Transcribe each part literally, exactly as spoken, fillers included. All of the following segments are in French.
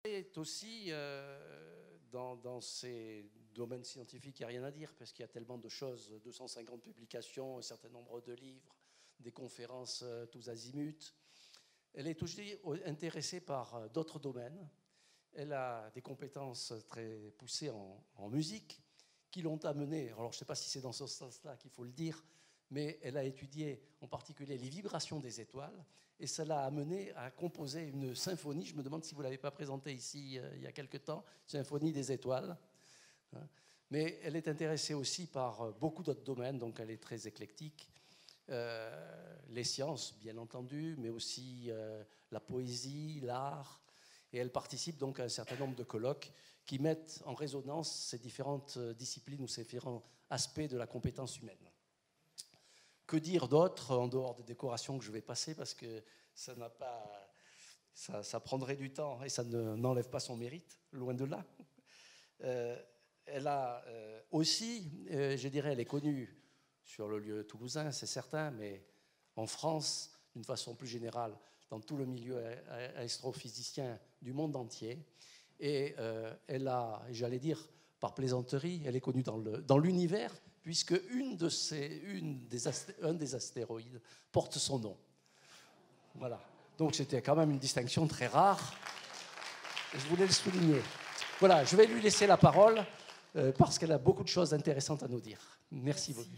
est aussi, euh, dans, dans ces domaines scientifiques, il n'y a rien à dire, parce qu'il y a tellement de choses, deux cent cinquante publications, un certain nombre de livres, des conférences euh, tous azimuts. Elle est aussi intéressée par d'autres domaines. Elle a des compétences très poussées en, en musique qui l'ont amenée, alors je ne sais pas si c'est dans ce sens-là qu'il faut le dire, mais elle a étudié en particulier les vibrations des étoiles, et ça l'a amenée à composer une symphonie. Je me demande si vous ne l'avez pas présentée ici euh, il y a quelque temps, Symphonie des étoiles. Mais elle est intéressée aussi par beaucoup d'autres domaines, donc elle est très éclectique. Euh, les sciences, bien entendu, mais aussi euh, la poésie, l'art. Et elle participe donc à un certain nombre de colloques qui mettent en résonance ces différentes disciplines ou ces différents aspects de la compétence humaine. Que dire d'autre en dehors des décorations que je vais passer, parce que ça n'a pas, ça, ça prendrait du temps et ça ne, n'enlève pas son mérite, loin de là. Euh, elle a euh, aussi, euh, je dirais, elle est connue sur le lieu toulousain, c'est certain, mais en France, d'une façon plus générale, dans tout le milieu astrophysicien du monde entier. Et euh, elle a, j'allais dire, par plaisanterie, elle est connue dans, le, dans l'univers, puisque une de ces, une des asté- un des astéroïdes porte son nom. Voilà. Donc c'était quand même une distinction très rare. Je voulais le souligner. Voilà, je vais lui laisser la parole, euh, parce qu'elle a beaucoup de choses intéressantes à nous dire. Merci, Merci. beaucoup.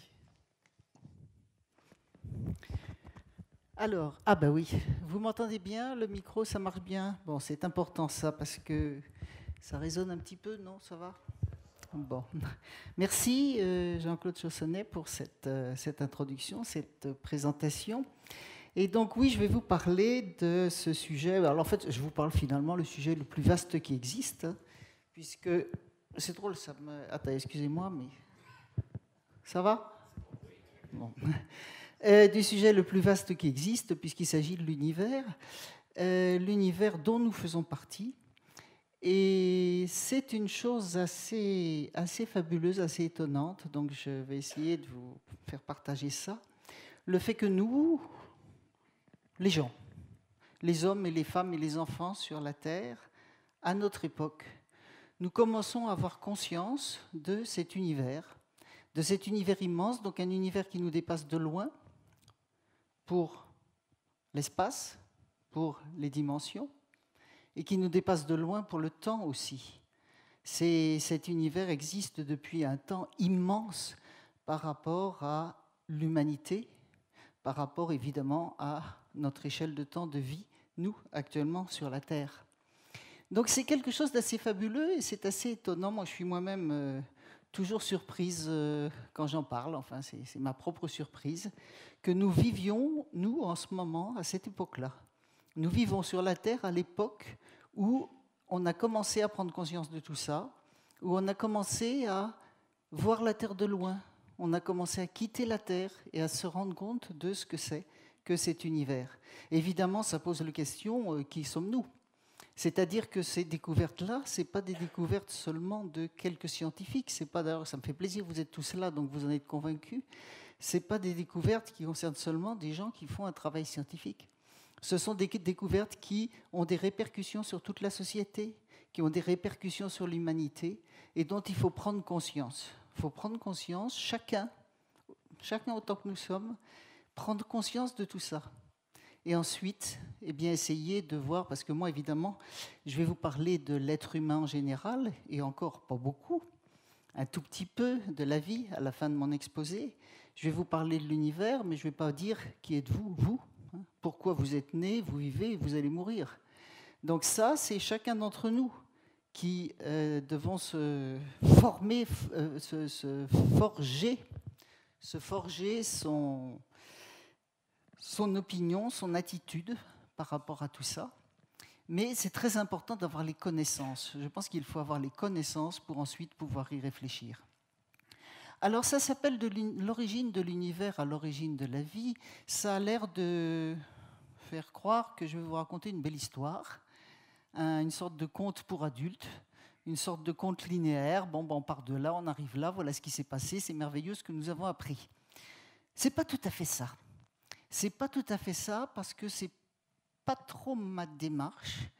Alors, ah bah oui, vous m'entendez bien? Le micro, ça marche bien? Bon, c'est important ça, parce que ça résonne un petit peu, non? Ça va? Bon. Merci euh, Jean-Claude Chaussonnet pour cette, euh, cette introduction, cette euh, présentation. Et donc oui, je vais vous parler de ce sujet. Alors en fait, je vous parle finalement le sujet le plus vaste qui existe, hein, puisque c'est drôle, ça me... Attends, excusez-moi, mais ça va? Bon. Euh, du sujet le plus vaste qui existe, puisqu'il s'agit de l'univers, euh, l'univers dont nous faisons partie. Et c'est une chose assez, assez fabuleuse, assez étonnante, donc je vais essayer de vous faire partager ça. Le fait que nous, les gens, les hommes et les femmes et les enfants sur la Terre, à notre époque, nous commençons à avoir conscience de cet univers, de cet univers immense, donc un univers qui nous dépasse de loin, pour l'espace, pour les dimensions, et qui nous dépasse de loin pour le temps aussi. C'est, cet univers existe depuis un temps immense par rapport à l'humanité, par rapport évidemment à notre échelle de temps de vie, nous, actuellement, sur la Terre. Donc c'est quelque chose d'assez fabuleux et c'est assez étonnant. Moi, je suis moi-même... Euh, toujours surprise euh, quand j'en parle, enfin c'est, c'est ma propre surprise, que nous vivions, nous, en ce moment, à cette époque-là. Nous vivons sur la Terre à l'époque où on a commencé à prendre conscience de tout ça, où on a commencé à voir la Terre de loin, on a commencé à quitter la Terre et à se rendre compte de ce que c'est que cet univers. Évidemment, ça pose la question, euh, qui sommes-nous ? C'est-à-dire que ces découvertes-là, ce n'est pas des découvertes seulement de quelques scientifiques. C'est pas, d'ailleurs, ça me fait plaisir, vous êtes tous là, donc vous en êtes convaincus. Ce n'est pas des découvertes qui concernent seulement des gens qui font un travail scientifique. Ce sont des découvertes qui ont des répercussions sur toute la société, qui ont des répercussions sur l'humanité, et dont il faut prendre conscience. Il faut prendre conscience, chacun, chacun autant que nous sommes, prendre conscience de tout ça. Et ensuite, eh bien, essayer de voir, parce que moi, évidemment, je vais vous parler de l'être humain en général, et encore pas beaucoup, un tout petit peu de la vie à la fin de mon exposé. Je vais vous parler de l'univers, mais je ne vais pas dire qui êtes-vous, vous, hein, pourquoi vous êtes né, vous vivez, vous allez mourir. Donc ça, c'est chacun d'entre nous qui euh, devons se former, euh, se, se forger, se forger son... son opinion, son attitude par rapport à tout ça. Mais c'est très important d'avoir les connaissances. Je pense qu'il faut avoir les connaissances pour ensuite pouvoir y réfléchir. Alors ça s'appelle de l'origine de l'univers à l'origine de la vie. Ça a l'air de faire croire que je vais vous raconter une belle histoire, une sorte de conte pour adultes, une sorte de conte linéaire. Bon, ben on part de là, on arrive là, voilà ce qui s'est passé, c'est merveilleux ce que nous avons appris. Ce n'est pas tout à fait ça. C'est pas tout à fait ça, parce que c'est pas trop ma démarche.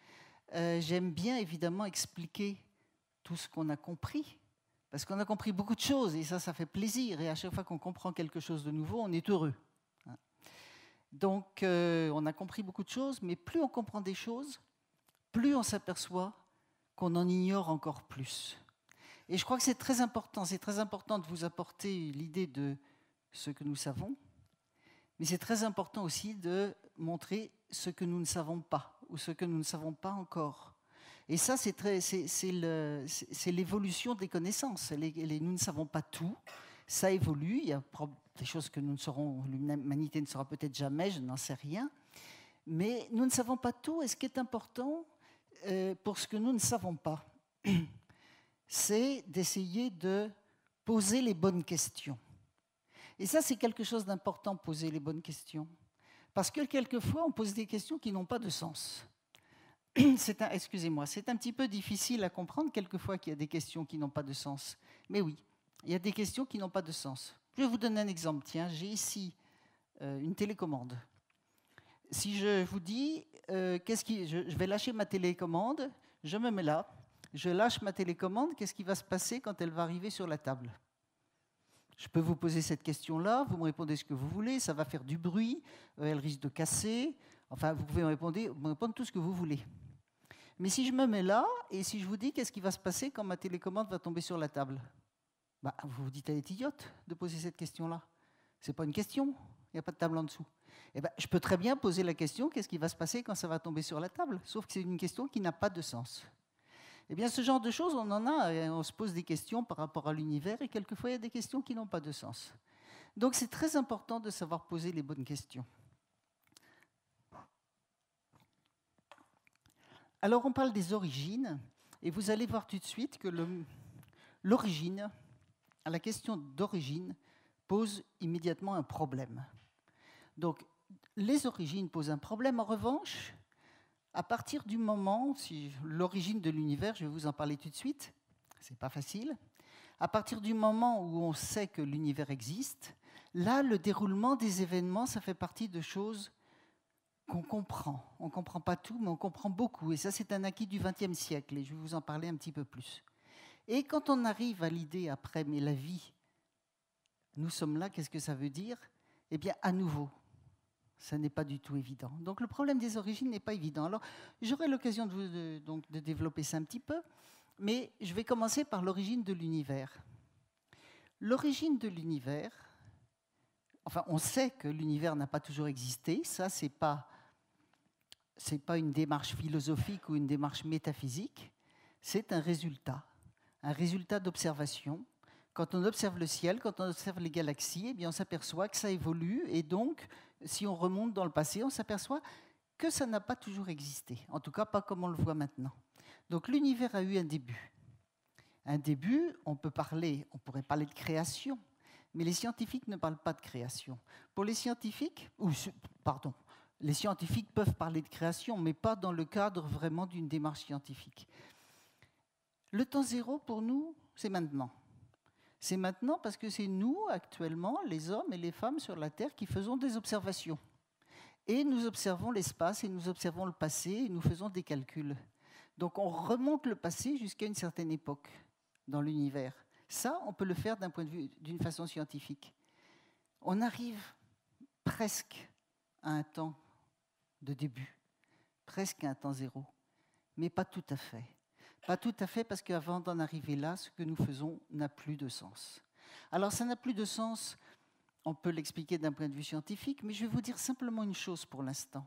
euh, j'aime bien évidemment expliquer tout ce qu'on a compris, parce qu'on a compris beaucoup de choses, et ça, ça fait plaisir. Et à chaque fois qu'on comprend quelque chose de nouveau, on est heureux. Donc, euh, on a compris beaucoup de choses, mais plus on comprend des choses, plus on s'aperçoit qu'on en ignore encore plus. Et je crois que c'est très important. C'est très important de vous apporter l'idée de ce que nous savons, mais c'est très important aussi de montrer ce que nous ne savons pas, ou ce que nous ne savons pas encore. Et ça, c'est, très, c'est, c'est, le, c'est, c'est l'évolution des connaissances. Les, les, nous ne savons pas tout, ça évolue, il y a des choses que nous ne saurons, l'humanité ne saura peut-être jamais, je n'en sais rien, mais nous ne savons pas tout, et ce qui est important, euh, pour ce que nous ne savons pas, c'est d'essayer de poser les bonnes questions. Et ça, c'est quelque chose d'important, poser les bonnes questions. Parce que quelquefois, on pose des questions qui n'ont pas de sens. C'est un, excusez-moi, c'est un petit peu difficile à comprendre quelquefois qu'il y a des questions qui n'ont pas de sens. Mais oui, il y a des questions qui n'ont pas de sens. Je vais vous donner un exemple. Tiens, j'ai ici euh, une télécommande. Si je vous dis, euh, qu'est-ce qui, je, je vais lâcher ma télécommande, je me mets là, je lâche ma télécommande, qu'est-ce qui va se passer quand elle va arriver sur la table ? Je peux vous poser cette question-là, vous me répondez ce que vous voulez, ça va faire du bruit, euh, elle risque de casser, enfin vous pouvez me répondre, me répondre tout ce que vous voulez. Mais si je me mets là, et si je vous dis qu'est-ce qui va se passer quand ma télécommande va tomber sur la table ? Bah, vous vous dites, elle est idiote de poser cette question-là. Ce n'est pas une question, il n'y a pas de table en dessous. Eh ben, je peux très bien poser la question, qu'est-ce qui va se passer quand ça va tomber sur la table ? Sauf que c'est une question qui n'a pas de sens. Eh bien, ce genre de choses, on en a, on se pose des questions par rapport à l'univers, et quelquefois, il y a des questions qui n'ont pas de sens. Donc, c'est très important de savoir poser les bonnes questions. Alors, on parle des origines, et vous allez voir tout de suite que le, l'origine, la question d'origine, pose immédiatement un problème. Donc, les origines posent un problème. En revanche, à partir du moment, si l'origine de l'univers, je vais vous en parler tout de suite, c'est pas facile. À partir du moment où on sait que l'univers existe, là, le déroulement des événements, ça fait partie de choses qu'on comprend. On ne comprend pas tout, mais on comprend beaucoup. Et ça, c'est un acquis du vingtième siècle, et je vais vous en parler un petit peu plus. Et quand on arrive à l'idée après, mais la vie, nous sommes là, qu'est-ce que ça veut dire ? Eh bien, à nouveau, ça n'est pas du tout évident. Donc, le problème des origines n'est pas évident. Alors, j'aurai l'occasion de, de, donc, de développer ça un petit peu, mais je vais commencer par l'origine de l'univers. L'origine de l'univers, enfin, on sait que l'univers n'a pas toujours existé, ça, c'est pas, c'est pas une démarche philosophique ou une démarche métaphysique, c'est un résultat, un résultat d'observation. Quand on observe le ciel, quand on observe les galaxies, eh bien, on s'aperçoit que ça évolue, et donc, si on remonte dans le passé, on s'aperçoit que ça n'a pas toujours existé, en tout cas pas comme on le voit maintenant. Donc l'univers a eu un début. Un début, on peut parler, on pourrait parler de création, mais les scientifiques ne parlent pas de création. Pour les scientifiques, ou pardon, les scientifiques peuvent parler de création, mais pas dans le cadre vraiment d'une démarche scientifique. Le temps zéro, pour nous, c'est maintenant. C'est maintenant parce que c'est nous, actuellement, les hommes et les femmes sur la Terre, qui faisons des observations. Et nous observons l'espace, et nous observons le passé, et nous faisons des calculs. Donc on remonte le passé jusqu'à une certaine époque dans l'univers. Ça, on peut le faire d'un point de vue, d'une façon scientifique. On arrive presque à un temps de début, presque à un temps zéro, mais pas tout à fait. Pas tout à fait, parce qu'avant d'en arriver là, ce que nous faisons n'a plus de sens. Alors ça n'a plus de sens, on peut l'expliquer d'un point de vue scientifique, mais je vais vous dire simplement une chose pour l'instant.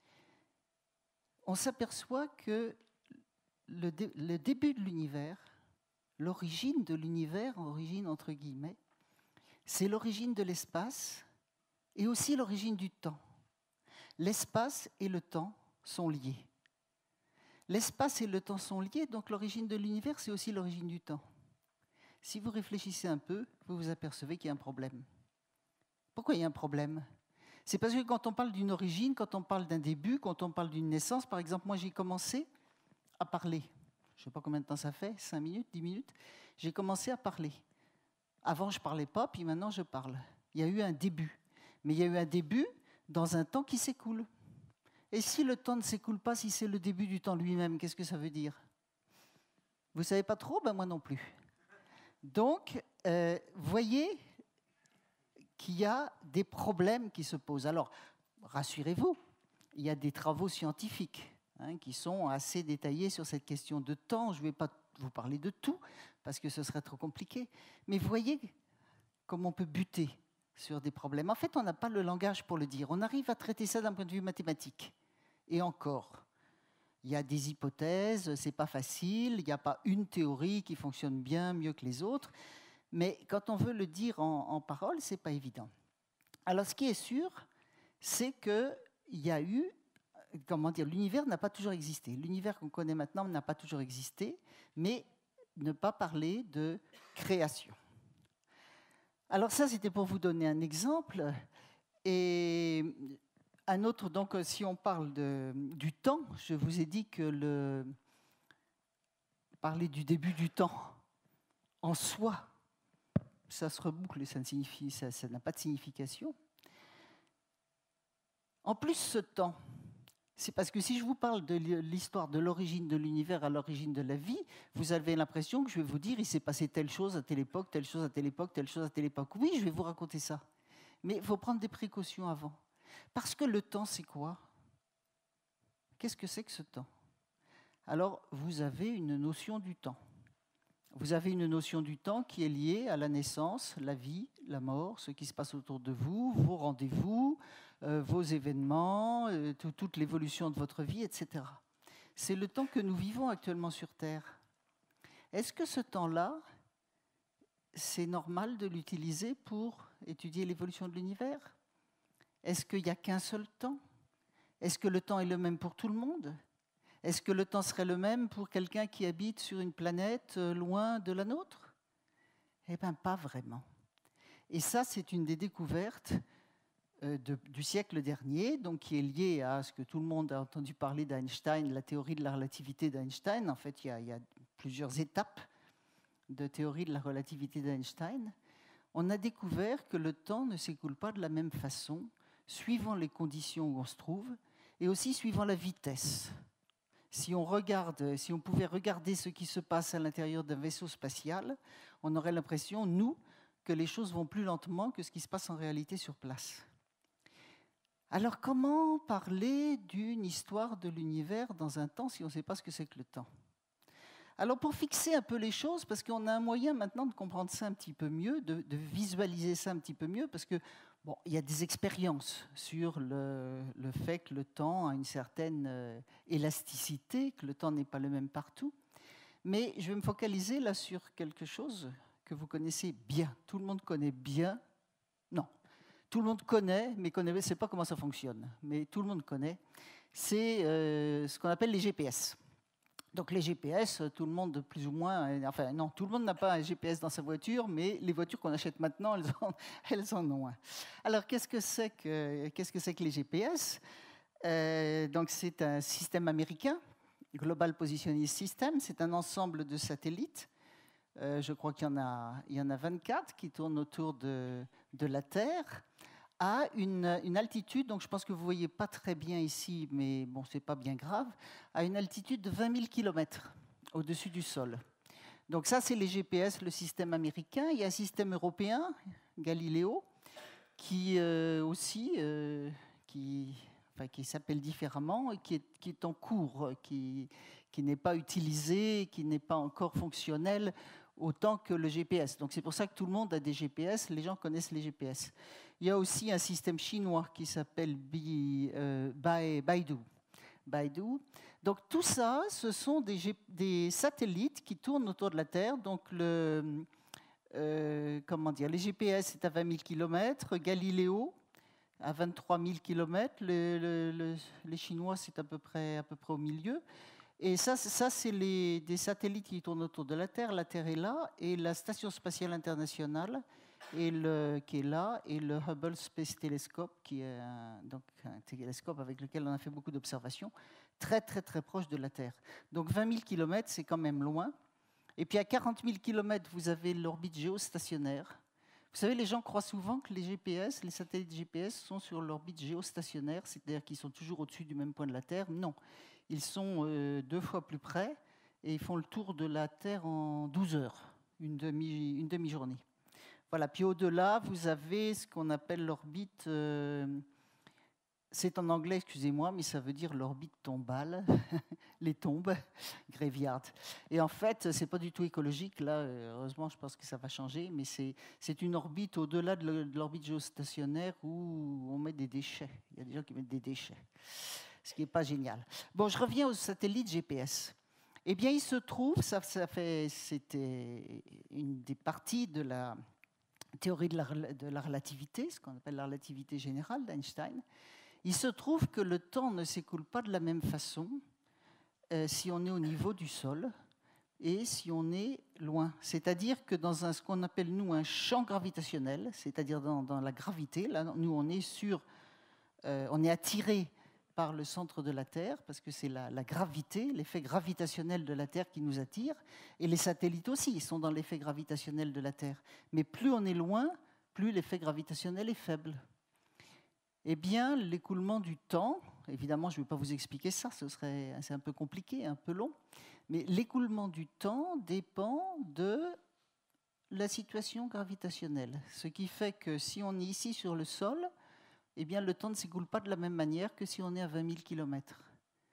On s'aperçoit que le, dé- le début de l'univers, l'origine de l'univers, origine entre guillemets, c'est l'origine de l'espace et aussi l'origine du temps. L'espace et le temps sont liés. L'espace et le temps sont liés, donc l'origine de l'univers, c'est aussi l'origine du temps. Si vous réfléchissez un peu, vous vous apercevez qu'il y a un problème. Pourquoi il y a un problème ? C'est parce que quand on parle d'une origine, quand on parle d'un début, quand on parle d'une naissance, par exemple, moi j'ai commencé à parler. Je ne sais pas combien de temps ça fait, cinq minutes, dix minutes. J'ai commencé à parler. Avant, je ne parlais pas, puis maintenant, je parle. Il y a eu un début. Mais il y a eu un début dans un temps qui s'écoule. Et si le temps ne s'écoule pas, si c'est le début du temps lui-même, qu'est-ce que ça veut dire? Vous ne savez pas trop? Ben moi non plus. Donc, euh, voyez qu'il y a des problèmes qui se posent. Alors, rassurez-vous, il y a des travaux scientifiques hein, qui sont assez détaillés sur cette question de temps. Je ne vais pas vous parler de tout, parce que ce serait trop compliqué. Mais voyez comment on peut buter sur des problèmes. En fait, on n'a pas le langage pour le dire. On arrive à traiter ça d'un point de vue mathématique. Et encore, il y a des hypothèses, ce n'est pas facile, il n'y a pas une théorie qui fonctionne bien, mieux que les autres. Mais quand on veut le dire en, en parole, ce n'est pas évident. Alors, ce qui est sûr, c'est qu'il y a eu, comment dire, l'univers n'a pas toujours existé. L'univers qu'on connaît maintenant n'a pas toujours existé, mais ne pas parler de création. Alors ça, c'était pour vous donner un exemple. Et un autre, donc, si on parle de, du temps, je vous ai dit que le, parler du début du temps en soi, ça se reboucle et ça ne signifie, ça, ça n'a pas de signification. En plus, ce temps, c'est parce que si je vous parle de l'histoire de l'origine de l'univers à l'origine de la vie, vous avez l'impression que je vais vous dire il s'est passé telle chose à telle époque, telle chose à telle époque, telle chose à telle époque. Oui, je vais vous raconter ça. Mais il faut prendre des précautions avant. Parce que le temps, c'est quoi? Qu'est-ce que c'est que ce temps? Alors, vous avez une notion du temps. Vous avez une notion du temps qui est liée à la naissance, la vie, la mort, ce qui se passe autour de vous, vos rendez-vous, euh, vos événements, euh, tout, toute l'évolution de votre vie, et cetera. C'est le temps que nous vivons actuellement sur Terre. Est-ce que ce temps-là, c'est normal de l'utiliser pour étudier l'évolution de l'univers? Est-ce qu'il n'y a qu'un seul temps? Est-ce que le temps est le même pour tout le monde? Est-ce que le temps serait le même pour quelqu'un qui habite sur une planète loin de la nôtre? Eh bien, pas vraiment. Et ça, c'est une des découvertes euh, de, du siècle dernier, donc qui est liée à ce que tout le monde a entendu parler d'Einstein, la théorie de la relativité d'Einstein. En fait, il y a, il y a plusieurs étapes de théorie de la relativité d'Einstein. On a découvert que le temps ne s'écoule pas de la même façon, suivant les conditions où on se trouve, et aussi suivant la vitesse. Si on regarde, si on pouvait regarder ce qui se passe à l'intérieur d'un vaisseau spatial, on aurait l'impression, nous, que les choses vont plus lentement que ce qui se passe en réalité sur place. Alors, comment parler d'une histoire de l'univers dans un temps si on ne sait pas ce que c'est que le temps? Alors, pour fixer un peu les choses, parce qu'on a un moyen maintenant de comprendre ça un petit peu mieux, de, de visualiser ça un petit peu mieux, parce que bon, il y a des expériences sur le, le fait que le temps a une certaine euh, élasticité, que le temps n'est pas le même partout. Mais je vais me focaliser là sur quelque chose que vous connaissez bien. Tout le monde connaît bien. Non, tout le monde connaît, mais ne sait pas comment ça fonctionne. Mais tout le monde connaît. C'est euh, ce qu'on appelle les G P S. Donc les G P S, tout le monde plus ou moins, enfin non, tout le monde n'a pas un G P S dans sa voiture, mais les voitures qu'on achète maintenant, elles en, elles en ont un. Alors qu'est-ce que c'est que, qu'est-ce que c'est que les G P S? euh, Donc c'est un système américain, Global Positioning System, c'est un ensemble de satellites. Euh, je crois qu'il y en a, il y en a vingt-quatre qui tournent autour de, de la Terre, à une, une altitude, donc je pense que vous ne voyez pas très bien ici, mais bon, ce n'est pas bien grave, à une altitude de vingt mille kilomètres au-dessus du sol. Donc ça, c'est les G P S, le système américain. Il y a un système européen, Galileo, qui euh, aussi, euh, qui, enfin, qui s'appelle différemment et qui est, qui est en cours, qui, qui n'est pas utilisé, qui n'est pas encore fonctionnel autant que le G P S. Donc c'est pour ça que tout le monde a des G P S, les gens connaissent les G P S. Il y a aussi un système chinois qui s'appelle euh, Baidu. Baidu. Donc tout ça, ce sont des, G des satellites qui tournent autour de la Terre. Donc le, euh, comment dire, les G P S c'est à vingt mille kilomètres, Galileo à vingt-trois mille kilomètres, le, le, le, les Chinois c'est à peu près, à peu près au milieu. Et ça, ça c'est les, des satellites qui tournent autour de la Terre. La Terre est là, et la Station spatiale internationale et le, qui est là, et le Hubble Space Telescope, qui est un, donc un télescope avec lequel on a fait beaucoup d'observations, très très très proche de la Terre. Donc vingt mille kilomètres, c'est quand même loin. Et puis à quarante mille kilomètres, vous avez l'orbite géostationnaire. Vous savez, les gens croient souvent que les G P S, les satellites G P S sont sur l'orbite géostationnaire, c'est-à-dire qu'ils sont toujours au-dessus du même point de la Terre. Non, ils sont euh, deux fois plus près et ils font le tour de la Terre en douze heures, une, demi, une demi-journée. Voilà, puis au-delà, vous avez ce qu'on appelle l'orbite... Euh, c'est en anglais, excusez-moi, mais ça veut dire l'orbite tombale, les tombes, graveyard. Et en fait, c'est pas du tout écologique. Là, heureusement, je pense que ça va changer, mais c'est, c'est une orbite au-delà de l'orbite géostationnaire où on met des déchets. Il y a des gens qui mettent des déchets, ce qui n'est pas génial. Bon, je reviens aux satellites G P S. Eh bien, il se trouve, ça, ça fait, c'était une des parties de la théorie de la, de la relativité, ce qu'on appelle la relativité générale d'Einstein. Il se trouve que le temps ne s'écoule pas de la même façon euh, si on est au niveau du sol et si on est loin. C'est-à-dire que dans un, ce qu'on appelle, nous, un champ gravitationnel, c'est-à-dire dans, dans la gravité, là, nous, on est, sur, euh, on est attiré par le centre de la Terre, parce que c'est la, la gravité, l'effet gravitationnel de la Terre qui nous attire, et les satellites aussi, ils sont dans l'effet gravitationnel de la Terre. Mais plus on est loin, plus l'effet gravitationnel est faible. Eh bien, l'écoulement du temps, évidemment, je ne vais pas vous expliquer ça, ce serait, c'est un peu compliqué, un peu long, mais l'écoulement du temps dépend de la situation gravitationnelle. Ce qui fait que si on est ici sur le sol, eh bien, le temps ne s'écoule pas de la même manière que si on est à vingt mille kilomètres.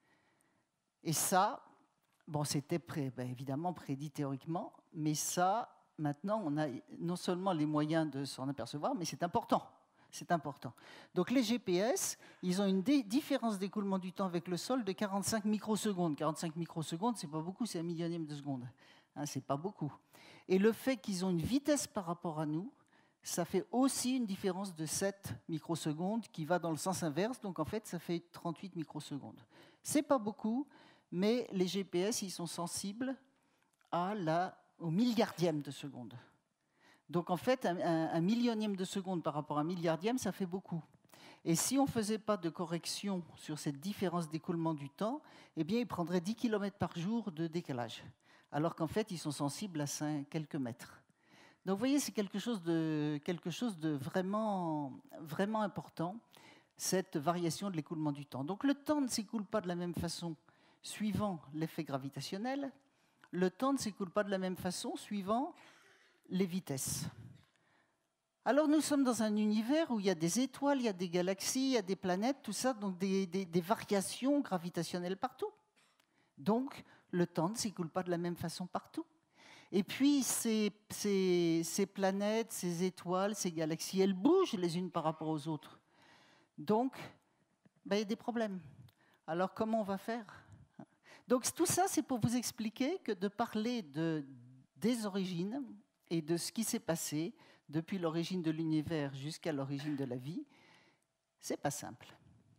Et ça, bon, c'était pré, ben, évidemment prédit théoriquement, mais ça, maintenant, on a non seulement les moyens de s'en apercevoir, mais c'est important. C'est important. Donc les G P S, ils ont une différence d'écoulement du temps avec le sol de quarante-cinq microsecondes. quarante-cinq microsecondes, c'est pas beaucoup, c'est un millionième de seconde. Hein, c'est pas beaucoup. Et le fait qu'ils ont une vitesse par rapport à nous, ça fait aussi une différence de sept microsecondes qui va dans le sens inverse. Donc en fait, ça fait trente-huit microsecondes. C'est pas beaucoup, mais les G P S, ils sont sensibles à la, au milliardième de seconde. Donc en fait, un, un, un millionième de seconde par rapport à un milliardième, ça fait beaucoup. Et si on ne faisait pas de correction sur cette différence d'écoulement du temps, eh bien, ils prendraient dix kilomètres par jour de décalage, alors qu'en fait, ils sont sensibles à cinq, quelques mètres. Donc vous voyez, c'est quelque chose de, quelque chose de vraiment, vraiment important, cette variation de l'écoulement du temps. Donc le temps ne s'écoule pas de la même façon suivant l'effet gravitationnel, le temps ne s'écoule pas de la même façon suivant les vitesses. Alors nous sommes dans un univers où il y a des étoiles, il y a des galaxies, il y a des planètes, tout ça, donc des, des, des variations gravitationnelles partout. Donc le temps ne s'écoule pas de la même façon partout. Et puis ces, ces, ces planètes, ces étoiles, ces galaxies, elles bougent les unes par rapport aux autres. Donc ben, il y a des problèmes. Alors comment on va faire? Donc tout ça, c'est pour vous expliquer que de parler de, des origines et de ce qui s'est passé depuis l'origine de l'univers jusqu'à l'origine de la vie, c'est pas simple.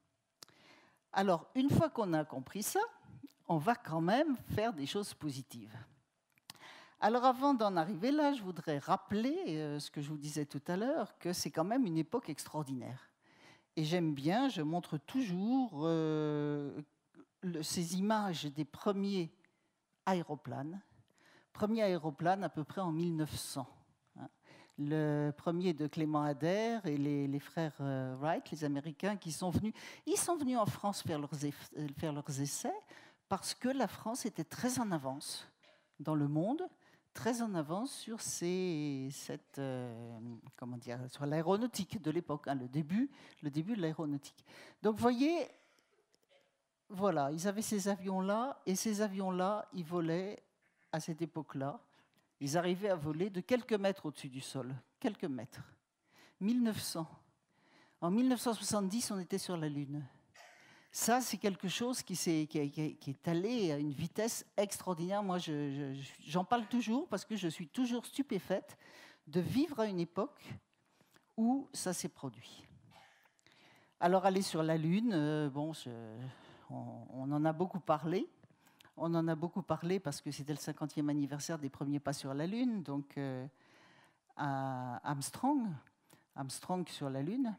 Alors, une fois qu'on a compris ça, on va quand même faire des choses positives. Alors, avant d'en arriver là, je voudrais rappeler euh, ce que je vous disais tout à l'heure, que c'est quand même une époque extraordinaire. Et j'aime bien, je montre toujours euh, le, ces images des premiers aéroplanes. Premier aéroplane à peu près en mille neuf cents. Le premier de Clément Ader et les, les frères Wright, les Américains, qui sont venus. Ils sont venus en France faire leurs, faire leurs essais parce que la France était très en avance dans le monde, très en avance sur ces, cette, euh, comment dire, sur l'aéronautique de l'époque, hein, le début, le début de l'aéronautique. Donc, vous voyez, voilà, ils avaient ces avions-là et ces avions-là, ils volaient. À cette époque-là, ils arrivaient à voler de quelques mètres au-dessus du sol. Quelques mètres. mille neuf cents. En mille neuf cent soixante-dix, on était sur la Lune. Ça, c'est quelque chose qui, qui, qui, qui est allé à une vitesse extraordinaire. Moi, je, je, j'en parle toujours parce que je suis toujours stupéfaite de vivre à une époque où ça s'est produit. Alors, aller sur la Lune, euh, bon, je, on, on en a beaucoup parlé. On en a beaucoup parlé parce que c'était le cinquantième anniversaire des premiers pas sur la Lune, donc euh, à Armstrong, Armstrong sur la Lune.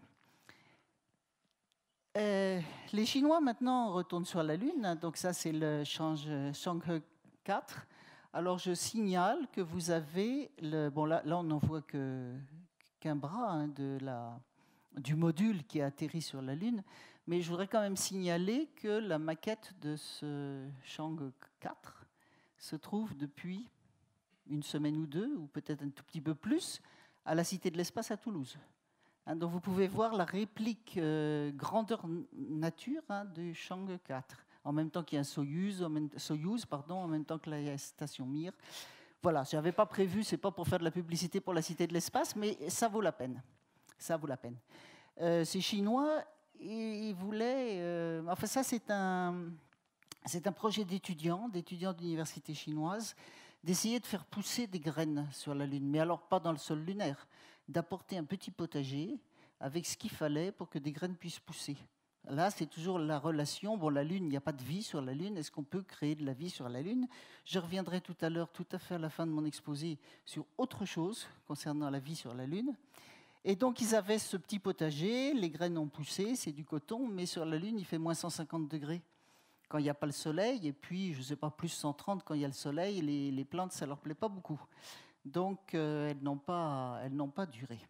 Euh, les Chinois maintenant retournent sur la Lune, donc ça c'est le Chang'e quatre. Alors je signale que vous avez, le, bon là, là on n'en voit que, qu'un bras hein, de la, du module qui a atterri sur la Lune. Mais je voudrais quand même signaler que la maquette de ce Chang'e quatre se trouve depuis une semaine ou deux, ou peut-être un tout petit peu plus, à la Cité de l'Espace à Toulouse. Hein, donc vous pouvez voir la réplique euh, grandeur nature hein, du Chang'e quatre, en même temps qu'il y a un Soyuz, en même, Soyuz pardon, en même temps que la station Mir. Voilà, je n'avais pas prévu, c'est pas pour faire de la publicité pour la Cité de l'Espace, mais ça vaut la peine. Ça vaut la peine. Euh, ces Chinois, ils voulaient... Euh, enfin, ça, c'est un, c'est un projet d'étudiants, d'étudiants d'université chinoise, d'essayer de faire pousser des graines sur la Lune, mais alors pas dans le sol lunaire, d'apporter un petit potager avec ce qu'il fallait pour que des graines puissent pousser. Là, c'est toujours la relation. Bon, la Lune, il n'y a pas de vie sur la Lune. Est-ce qu'on peut créer de la vie sur la Lune? Je reviendrai tout à l'heure, tout à fait à la fin de mon exposé, sur autre chose concernant la vie sur la Lune. Et donc, ils avaient ce petit potager, les graines ont poussé, c'est du coton, mais sur la Lune, il fait moins cent cinquante degrés quand il n'y a pas le soleil, et puis, je ne sais pas, plus cent trente quand il y a le soleil, les, les plantes, ça ne leur plaît pas beaucoup. Donc, euh, elles n'ont pas, elles n'ont pas duré.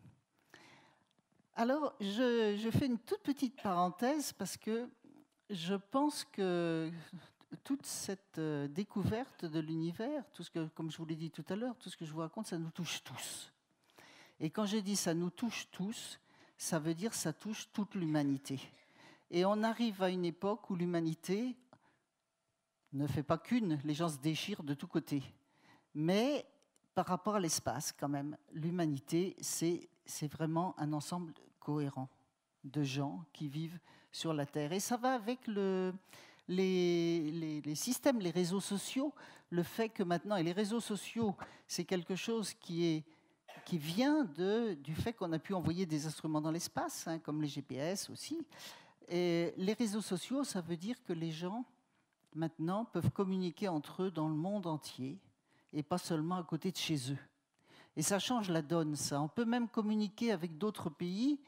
Alors, je, je fais une toute petite parenthèse parce que je pense que toute cette euh, découverte de l'univers, tout ce que, comme je vous l'ai dit tout à l'heure, tout ce que je vous raconte, ça nous touche tous. Et quand je dis ça nous touche tous, ça veut dire ça touche toute l'humanité. Et on arrive à une époque où l'humanité ne fait pas qu'une, les gens se déchirent de tous côtés. Mais par rapport à l'espace, quand même, l'humanité, c'est, c'est vraiment un ensemble cohérent de gens qui vivent sur la Terre. Et ça va avec le, les, les, les systèmes, les réseaux sociaux, le fait que maintenant, et les réseaux sociaux, c'est quelque chose qui, est, qui vient de, du fait qu'on a pu envoyer des instruments dans l'espace, hein, comme les G P S aussi. Et les réseaux sociaux, ça veut dire que les gens, maintenant, peuvent communiquer entre eux dans le monde entier, et pas seulement à côté de chez eux. Et ça change la donne, ça. On peut même communiquer avec d'autres pays.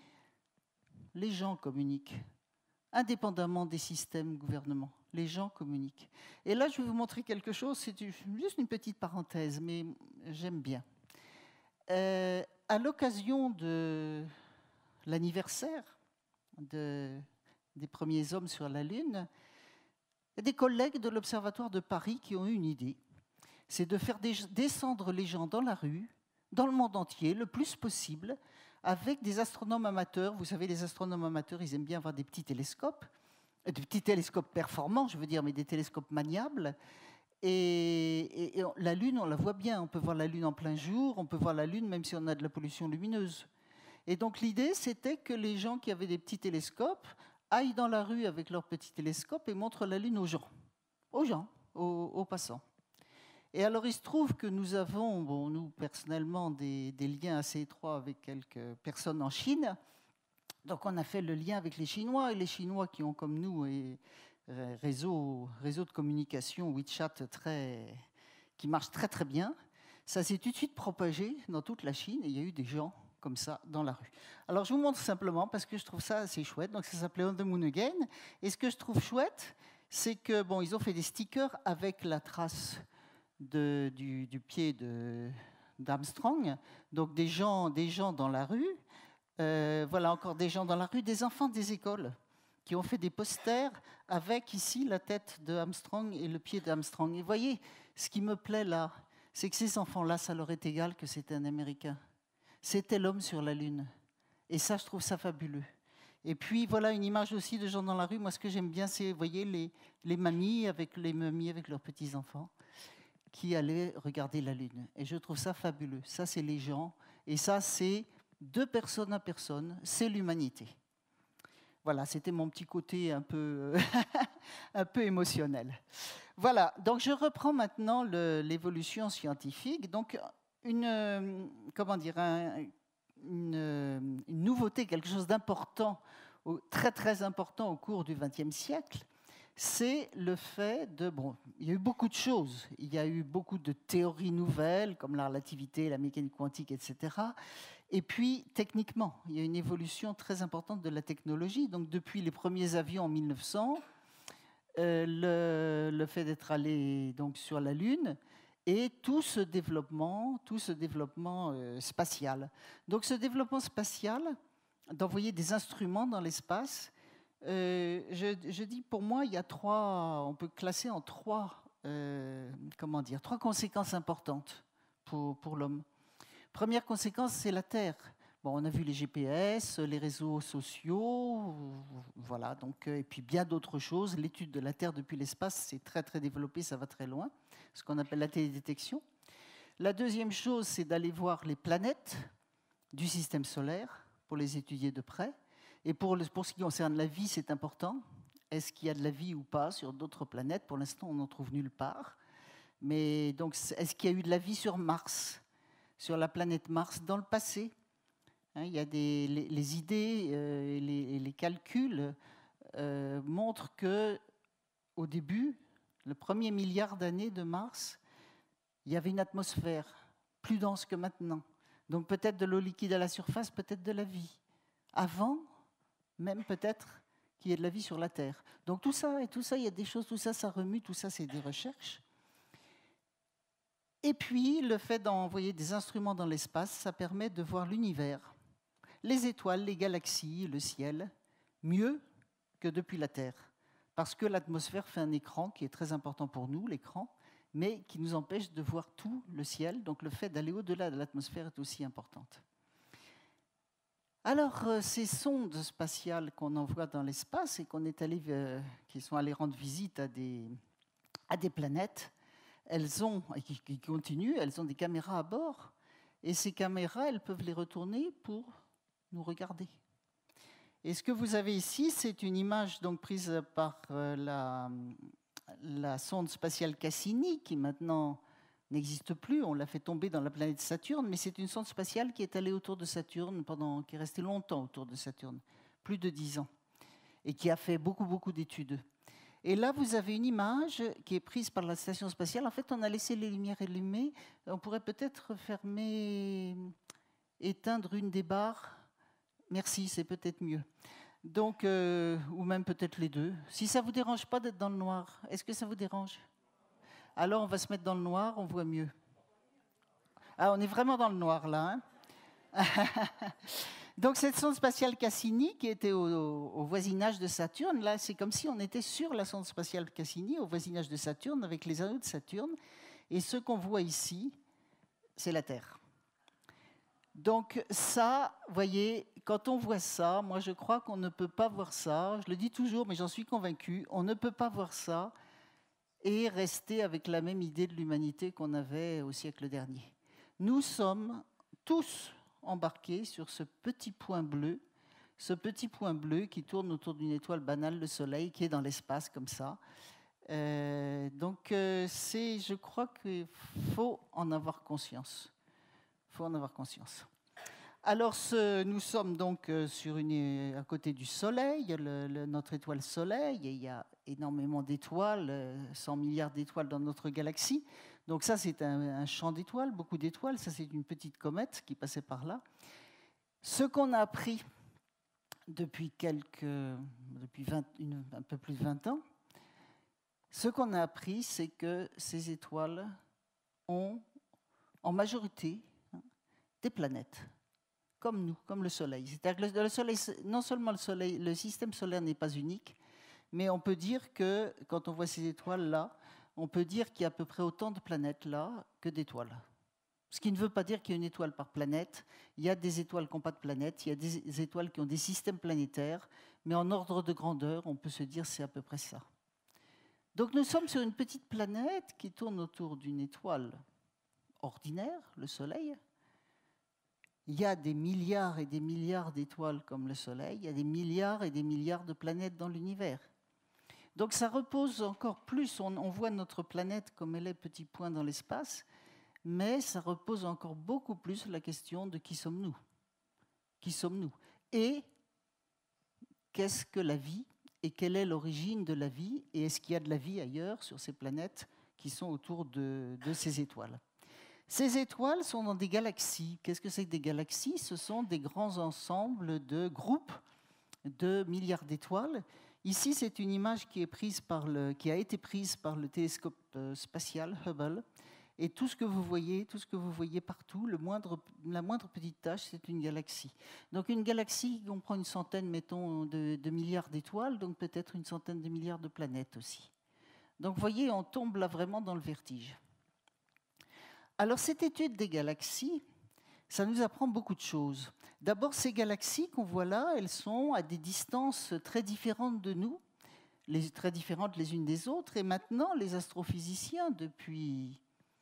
Les gens communiquent, indépendamment des systèmes gouvernements. Les gens communiquent. Et là, je vais vous montrer quelque chose. C'est juste une petite parenthèse, mais j'aime bien. Euh, à l'occasion de l'anniversaire de, des premiers hommes sur la Lune, il y a des collègues de l'Observatoire de Paris qui ont eu une idée. C'est de faire descendre les gens dans la rue, dans le monde entier, le plus possible, avec des astronomes amateurs. Vous savez, les astronomes amateurs, ils aiment bien avoir des petits télescopes, des petits télescopes performants, je veux dire, mais des télescopes maniables. Et, et, et la Lune, on la voit bien. On peut voir la Lune en plein jour, on peut voir la Lune même si on a de la pollution lumineuse. Et donc l'idée, c'était que les gens qui avaient des petits télescopes aillent dans la rue avec leurs petits télescopes et montrent la Lune aux gens, aux gens, aux, aux passants. Et alors, il se trouve que nous avons, bon, nous, personnellement, des, des liens assez étroits avec quelques personnes en Chine. Donc, on a fait le lien avec les Chinois, et les Chinois qui ont, comme nous, un réseau, réseau de communication WeChat très, qui marche très, très bien. Ça s'est tout de suite propagé dans toute la Chine, et il y a eu des gens comme ça dans la rue. Alors, je vous montre simplement, parce que je trouve ça assez chouette. Donc, ça s'appelait On the Moon Again. Et ce que je trouve chouette, c'est que, bon, ils ont fait des stickers avec la trace De, du, du pied de, d'Armstrong, donc des gens, des gens dans la rue, euh, voilà encore des gens dans la rue, des enfants des écoles qui ont fait des posters avec ici la tête de Armstrong et le pied d'Armstrong. Et vous voyez, ce qui me plaît là, c'est que ces enfants-là, ça leur est égal que c'était un Américain. C'était l'homme sur la Lune. Et ça, je trouve ça fabuleux. Et puis, voilà une image aussi de gens dans la rue. Moi, ce que j'aime bien, c'est, vous voyez, les, les mamies avec les mamies avec leurs petits-enfants qui allaient regarder la Lune. Et je trouve ça fabuleux. Ça, c'est les gens. Et ça, c'est de personne à personne. C'est l'humanité. Voilà, c'était mon petit côté un peu, un peu émotionnel. Voilà, donc je reprends maintenant le, l'évolution scientifique. Donc, une, comment dire, un, une, une nouveauté, quelque chose d'important, très très important au cours du vingtième siècle, c'est le fait de... Bon, il y a eu beaucoup de choses. Il y a eu beaucoup de théories nouvelles, comme la relativité, la mécanique quantique, et cetera. Et puis, techniquement, il y a une évolution très importante de la technologie. Donc, depuis les premiers avions en mille neuf cents, euh, le, le fait d'être allé donc, sur la Lune, et tout ce développement, tout ce développement euh, spatial. Donc ce développement spatial, d'envoyer des instruments dans l'espace, euh, je, je dis pour moi, il y a trois, on peut classer en trois, euh, comment dire, trois conséquences importantes pour, pour l'homme. Première conséquence, c'est la Terre. Bon, on a vu les G P S, les réseaux sociaux, voilà, donc, et puis bien d'autres choses. L'étude de la Terre depuis l'espace, c'est très très développé, ça va très loin, ce qu'on appelle la télédétection. La deuxième chose, c'est d'aller voir les planètes du système solaire pour les étudier de près. Et pour, le, pour ce qui concerne la vie, c'est important. Est-ce qu'il y a de la vie ou pas sur d'autres planètes? Pour l'instant, on n'en trouve nulle part. Mais donc, est-ce qu'il y a eu de la vie sur Mars, sur la planète Mars, dans le passé? Hein, il y a des, les, les idées, euh, les, les calculs euh, montrent que, au début, le premier milliard d'années de Mars, il y avait une atmosphère plus dense que maintenant. Donc peut-être de l'eau liquide à la surface, peut-être de la vie. Avant, même peut-être qu'il y ait de la vie sur la Terre. Donc tout ça, et tout ça, il y a des choses, tout ça, ça remue, tout ça, c'est des recherches. Et puis, le fait d'envoyer des instruments dans l'espace, ça permet de voir l'univers, les étoiles, les galaxies, le ciel, mieux que depuis la Terre. Parce que l'atmosphère fait un écran qui est très important pour nous, l'écran, mais qui nous empêche de voir tout le ciel. Donc le fait d'aller au-delà de l'atmosphère est aussi important. Alors, ces sondes spatiales qu'on envoie dans l'espace et qu'on est allé, euh, qui sont allées rendre visite à des, à des planètes, elles ont, et qui, qui continuent, elles ont des caméras à bord. Et ces caméras, elles peuvent les retourner pour nous regarder. Et ce que vous avez ici, c'est une image donc prise par euh, la, la sonde spatiale Cassini, qui maintenant n'existe plus. On l'a fait tomber dans la planète Saturne, mais c'est une sonde spatiale qui est allée autour de Saturne, pendant, qui est restée longtemps autour de Saturne, plus de dix ans, et qui a fait beaucoup, beaucoup d'études. Et là, vous avez une image qui est prise par la station spatiale. En fait, on a laissé les lumières allumées. On pourrait peut-être fermer, éteindre une des barres. Merci, c'est peut-être mieux. Donc, euh, ou même peut-être les deux. Si ça ne vous dérange pas d'être dans le noir, est-ce que ça vous dérange? Alors, on va se mettre dans le noir, on voit mieux. Ah, on est vraiment dans le noir, là. Hein. Donc, cette sonde spatiale Cassini, qui était au, au voisinage de Saturne, là, c'est comme si on était sur la sonde spatiale Cassini, au voisinage de Saturne, avec les anneaux de Saturne. Et ce qu'on voit ici, c'est la Terre. Donc ça, vous voyez, quand on voit ça, moi je crois qu'on ne peut pas voir ça, je le dis toujours, mais j'en suis convaincue, on ne peut pas voir ça et rester avec la même idée de l'humanité qu'on avait au siècle dernier. Nous sommes tous embarqués sur ce petit point bleu, ce petit point bleu qui tourne autour d'une étoile banale, le Soleil, qui est dans l'espace comme ça. Euh, donc euh, c'est, je crois qu'il faut en avoir conscience. Il faut en avoir conscience. Alors, ce, nous sommes donc sur une, à côté du Soleil, le, le, notre étoile Soleil, et il y a énormément d'étoiles, cent milliards d'étoiles dans notre galaxie. Donc ça, c'est un, un champ d'étoiles, beaucoup d'étoiles. Ça, c'est une petite comète qui passait par là. Ce qu'on a appris depuis, quelques, depuis vingt, une, un peu plus de vingt ans, ce qu'on a appris, c'est que ces étoiles ont, en majorité, des planètes, comme nous, comme le Soleil. C'est-à-dire que le Soleil, non seulement le Soleil, le système solaire n'est pas unique, mais on peut dire que, quand on voit ces étoiles-là, on peut dire qu'il y a à peu près autant de planètes là que d'étoiles. Ce qui ne veut pas dire qu'il y a une étoile par planète. Il y a des étoiles qui n'ont pas de planète, il y a des étoiles qui ont des systèmes planétaires, mais en ordre de grandeur, on peut se dire que c'est à peu près ça. Donc nous sommes sur une petite planète qui tourne autour d'une étoile ordinaire, le Soleil. Il y a des milliards et des milliards d'étoiles comme le Soleil, il y a des milliards et des milliards de planètes dans l'univers. Donc ça repose encore plus, on, on voit notre planète comme elle est, petit point dans l'espace, mais ça repose encore beaucoup plus sur la question de qui sommes-nous ? Qui sommes-nous ? Et qu'est-ce que la vie ? Et quelle est l'origine de la vie ? Et est-ce qu'il y a de la vie ailleurs sur ces planètes qui sont autour de, de ces étoiles ? Ces étoiles sont dans des galaxies. Qu'est-ce que c'est que des galaxies ? Ce sont des grands ensembles de groupes de milliards d'étoiles. Ici, c'est une image qui, est prise par le, qui a été prise par le télescope spatial Hubble. Et tout ce que vous voyez, tout ce que vous voyez partout, le moindre, la moindre petite tache, c'est une galaxie. Donc une galaxie qui comprend une centaine, mettons, de, de milliards d'étoiles, donc peut-être une centaine de milliards de planètes aussi. Donc vous voyez, on tombe là vraiment dans le vertige. Alors cette étude des galaxies, ça nous apprend beaucoup de choses. D'abord, ces galaxies qu'on voit là, elles sont à des distances très différentes de nous, les, très différentes les unes des autres. Et maintenant, les astrophysiciens, depuis...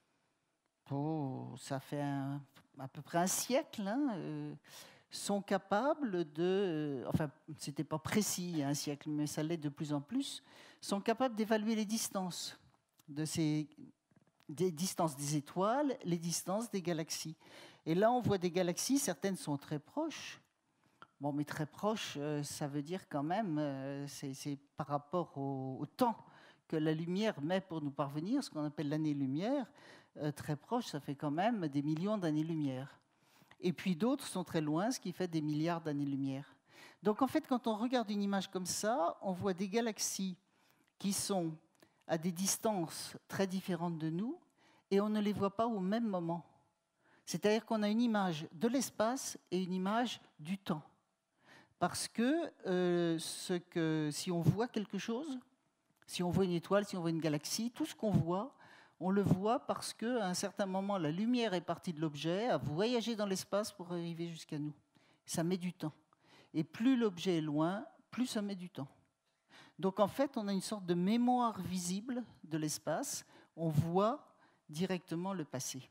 Oh, ça fait un, à peu près un siècle, hein, euh, sont capables de, euh, enfin, c'était pas précis un siècle, mais ça l'est de plus en plus, sont capables d'évaluer les distances de ces, des distances des étoiles, les distances des galaxies. Et là, on voit des galaxies, certaines sont très proches. Bon, mais très proches, euh, ça veut dire quand même, euh, c'est, c'est par rapport au, au temps que la lumière met pour nous parvenir, ce qu'on appelle l'année-lumière. Euh, très proche, ça fait quand même des millions d'années-lumière. Et puis d'autres sont très loin, ce qui fait des milliards d'années-lumière. Donc en fait, quand on regarde une image comme ça, on voit des galaxies qui sont à des distances très différentes de nous, et on ne les voit pas au même moment. C'est-à-dire qu'on a une image de l'espace et une image du temps. Parce que, euh, ce que si on voit quelque chose, si on voit une étoile, si on voit une galaxie, tout ce qu'on voit, on le voit parce qu'à un certain moment, la lumière est partie de l'objet, a voyagé dans l'espace pour arriver jusqu'à nous. Ça met du temps. Et plus l'objet est loin, plus ça met du temps. Donc en fait, on a une sorte de mémoire visible de l'espace. On voit directement le passé.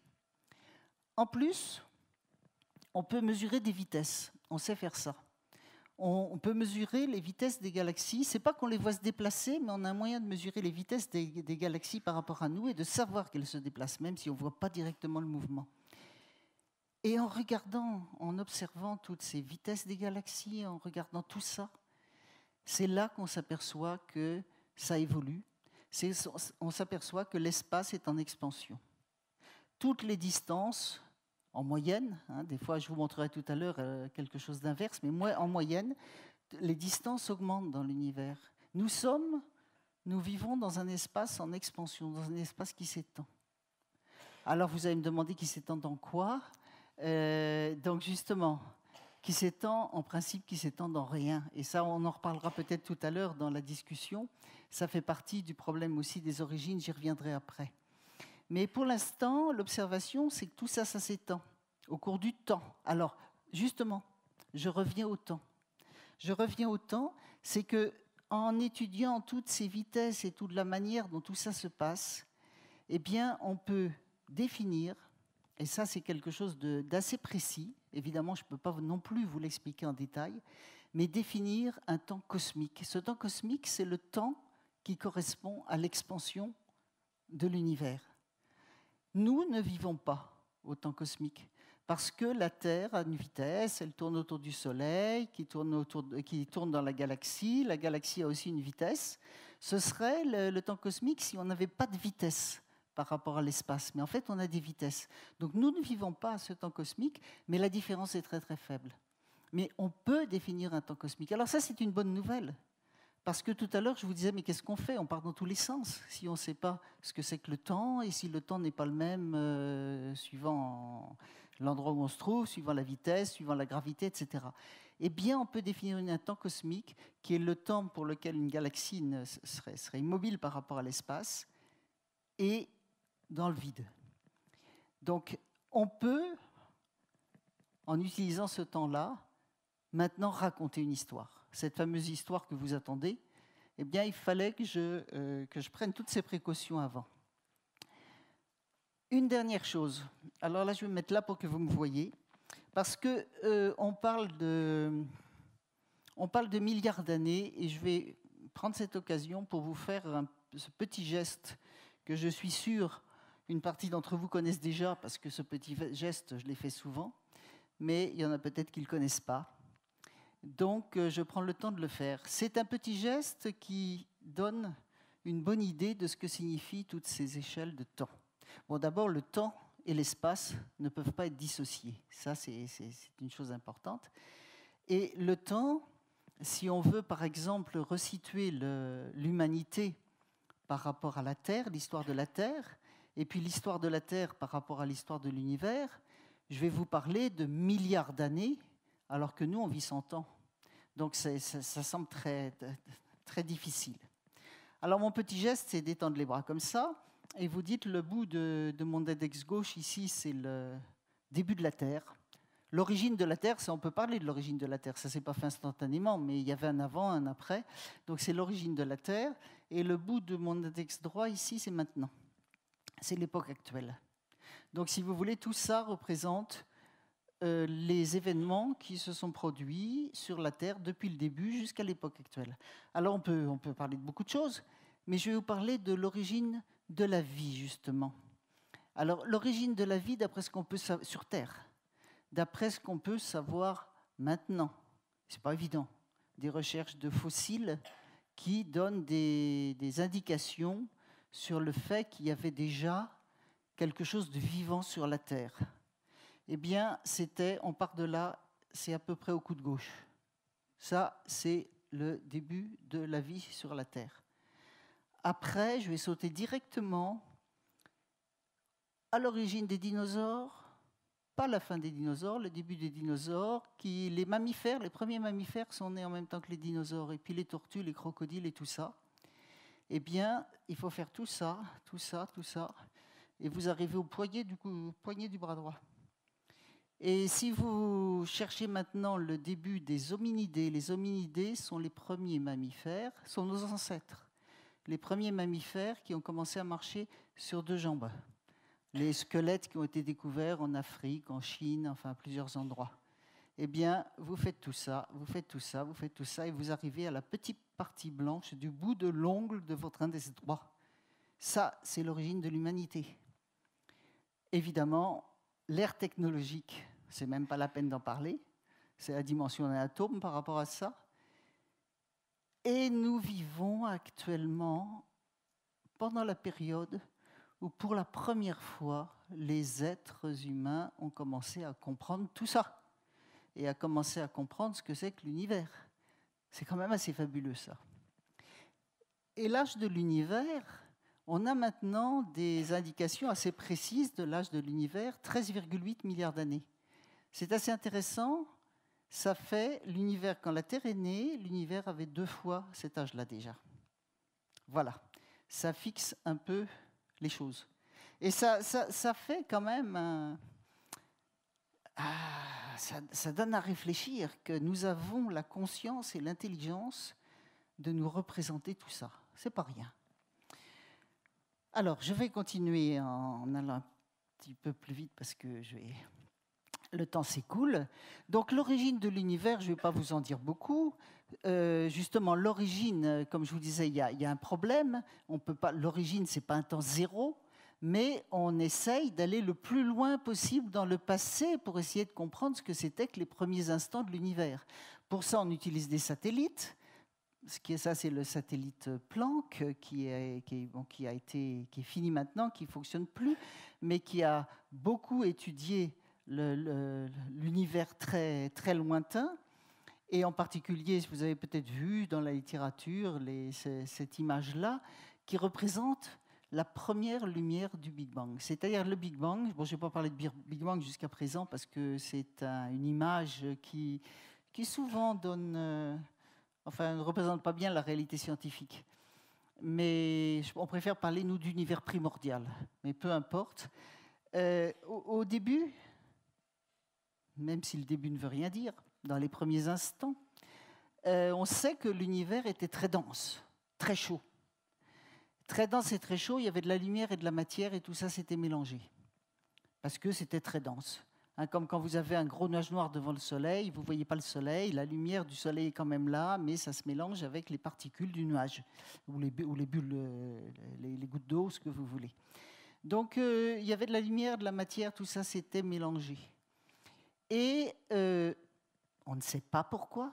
En plus, on peut mesurer des vitesses. On sait faire ça. On peut mesurer les vitesses des galaxies. Ce n'est pas qu'on les voit se déplacer, mais on a un moyen de mesurer les vitesses des, des galaxies par rapport à nous et de savoir qu'elles se déplacent, même si on ne voit pas directement le mouvement. Et en regardant, en observant toutes ces vitesses des galaxies, en regardant tout ça, c'est là qu'on s'aperçoit que ça évolue. C'est, on s'aperçoit que l'espace est en expansion. Toutes les distances... En moyenne, hein, des fois je vous montrerai tout à l'heure euh, quelque chose d'inverse, mais moi, en moyenne, les distances augmentent dans l'univers. Nous sommes, nous vivons dans un espace en expansion, dans un espace qui s'étend. Alors vous allez me demander qui s'étend dans quoi ? euh, Donc justement, qui s'étend en principe, qui s'étend dans rien. Et ça, on en reparlera peut-être tout à l'heure dans la discussion. Ça fait partie du problème aussi des origines, j'y reviendrai après. Mais pour l'instant, l'observation, c'est que tout ça, ça s'étend au cours du temps. Alors, justement, je reviens au temps. Je reviens au temps, c'est qu'en étudiant toutes ces vitesses et toute la manière dont tout ça se passe, eh bien, on peut définir, et ça, c'est quelque chose de, d'assez précis, évidemment, je ne peux pas non plus vous l'expliquer en détail, mais définir un temps cosmique. Ce temps cosmique, c'est le temps qui correspond à l'expansion de l'univers. Nous ne vivons pas au temps cosmique parce que la Terre a une vitesse, elle tourne autour du Soleil, qui tourne, autour de, qui tourne dans la galaxie. La galaxie a aussi une vitesse. Ce serait le, le temps cosmique si on n'avait pas de vitesse par rapport à l'espace. Mais en fait, on a des vitesses. Donc nous ne vivons pas à ce temps cosmique, mais la différence est très très faible. Mais on peut définir un temps cosmique. Alors ça, c'est une bonne nouvelle. Parce que tout à l'heure, je vous disais, mais qu'est-ce qu'on fait ? On part dans tous les sens. Si on ne sait pas ce que c'est que le temps, et si le temps n'est pas le même euh, suivant l'endroit où on se trouve, suivant la vitesse, suivant la gravité, et cetera. Eh bien, on peut définir un temps cosmique qui est le temps pour lequel une galaxie ne serait, serait immobile par rapport à l'espace et dans le vide. Donc, on peut, en utilisant ce temps-là, maintenant raconter une histoire. Cette fameuse histoire que vous attendez, eh bien, il fallait que je, euh, que je prenne toutes ces précautions avant. Une dernière chose. Alors là, je vais me mettre là pour que vous me voyez. Parce qu'on euh, parle de, on parle de milliards d'années et je vais prendre cette occasion pour vous faire un, ce petit geste que je suis sûr une partie d'entre vous connaissent déjà parce que ce petit geste, je l'ai fait souvent, mais il y en a peut-être qui ne le connaissent pas. Donc, je prends le temps de le faire. C'est un petit geste qui donne une bonne idée de ce que signifient toutes ces échelles de temps. Bon, d'abord, le temps et l'espace ne peuvent pas être dissociés. Ça, c'est, c'est, c'est une chose importante. Et le temps, si on veut, par exemple, resituer le, l'humanité par rapport à la Terre, l'histoire de la Terre, et puis l'histoire de la Terre par rapport à l'histoire de l'univers, je vais vous parler de milliards d'années, alors que nous, on vit cent ans. Donc ça, ça semble très, très difficile. Alors mon petit geste, c'est d'étendre les bras comme ça, et vous dites le bout de, de mon index gauche, ici, c'est le début de la Terre. L'origine de la Terre, ça, on peut parler de l'origine de la Terre, ça ne s'est pas fait instantanément, mais il y avait un avant, un après. Donc c'est l'origine de la Terre, et le bout de mon index droit, ici, c'est maintenant. C'est l'époque actuelle. Donc si vous voulez, tout ça représente euh, les événements qui se sont produits sur la Terre depuis le début jusqu'à l'époque actuelle. Alors on peut, on peut parler de beaucoup de choses, mais je vais vous parler de l'origine de la vie, justement. Alors l'origine de la vie, d'après ce qu'on peut savoir sur Terre, d'après ce qu'on peut savoir maintenant, c'est pas évident. Des recherches de fossiles qui donnent des, des indications sur le fait qu'il y avait déjà quelque chose de vivant sur la Terre. Eh bien, c'était, on part de là, c'est à peu près au coup de gauche. Ça, c'est le début de la vie sur la Terre. Après, je vais sauter directement à l'origine des dinosaures, pas la fin des dinosaures, le début des dinosaures, qui, les mammifères, les premiers mammifères sont nés en même temps que les dinosaures, et puis les tortues, les crocodiles et tout ça. Eh bien, il faut faire tout ça, tout ça, tout ça, et vous arrivez au poignet du, coup, poignet du bras droit. Et si vous cherchez maintenant le début des hominidés, les hominidés sont les premiers mammifères, sont nos ancêtres. Les premiers mammifères qui ont commencé à marcher sur deux jambes. Les squelettes qui ont été découverts en Afrique, en Chine, enfin à plusieurs endroits. Eh bien, vous faites tout ça, vous faites tout ça, vous faites tout ça, et vous arrivez à la petite partie blanche du bout de l'ongle de votre index droit. Ça, c'est l'origine de l'humanité. Évidemment, l'ère technologique, c'est même pas la peine d'en parler, c'est la dimension d'un atome par rapport à ça. Et nous vivons actuellement pendant la période où pour la première fois, les êtres humains ont commencé à comprendre tout ça et à commencer à comprendre ce que c'est que l'univers. C'est quand même assez fabuleux, ça. Et l'âge de l'univers, on a maintenant des indications assez précises de l'âge de l'univers, treize virgule huit milliards d'années. C'est assez intéressant. Ça fait l'univers, quand la Terre est née, l'univers avait deux fois cet âge-là déjà. Voilà. Ça fixe un peu les choses. Et ça, ça, ça fait quand même un... ah, ça, ça donne à réfléchir que nous avons la conscience et l'intelligence de nous représenter tout ça. C'est pas rien. Alors, je vais continuer en allant un petit peu plus vite parce que je vais... le temps s'écoule. Donc, l'origine de l'univers, je ne vais pas vous en dire beaucoup. Euh, justement, l'origine, comme je vous disais, il y a, il y a un problème. On peut pas, l'origine, ce n'est pas un temps zéro, mais on essaye d'aller le plus loin possible dans le passé pour essayer de comprendre ce que c'était que les premiers instants de l'univers. Pour ça, on utilise des satellites. Ce qui est ça, c'est le satellite Planck qui, est, qui, est, bon, qui a été, qui est fini maintenant, qui ne fonctionne plus, mais qui a beaucoup étudié le, le, l'univers très, très lointain. Et en particulier, vous avez peut-être vu dans la littérature les, cette image-là qui représente la première lumière du Big Bang. C'est-à-dire le Big Bang, bon, je ne vais pas parler de Big Bang jusqu'à présent parce que c'est un, une image qui, qui souvent donne, euh, enfin, ne représente pas bien la réalité scientifique. Mais on préfère parler, nous, d'univers primordial. Mais peu importe. Euh, au, au début, même si le début ne veut rien dire, dans les premiers instants, euh, on sait que l'univers était très dense, très chaud. Très dense et très chaud, il y avait de la lumière et de la matière et tout ça s'était mélangé. Parce que c'était très dense. Hein, comme quand vous avez un gros nuage noir devant le soleil, vous ne voyez pas le soleil, la lumière du soleil est quand même là, mais ça se mélange avec les particules du nuage, ou les, ou les bulles, les, les gouttes d'eau, ce que vous voulez. Donc euh, il y avait de la lumière, de la matière, tout ça s'était mélangé. Et euh, on ne sait pas pourquoi,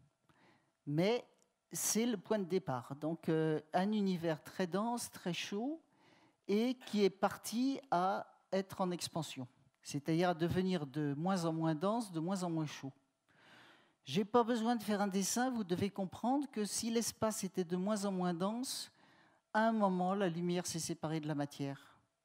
mais c'est le point de départ. Donc, euh, un univers très dense, très chaud, et qui est parti à être en expansion, c'est-à-dire à devenir de moins en moins dense, de moins en moins chaud. Je n'ai pas besoin de faire un dessin, vous devez comprendre que si l'espace était de moins en moins dense, à un moment, la lumière s'est séparée de la matière.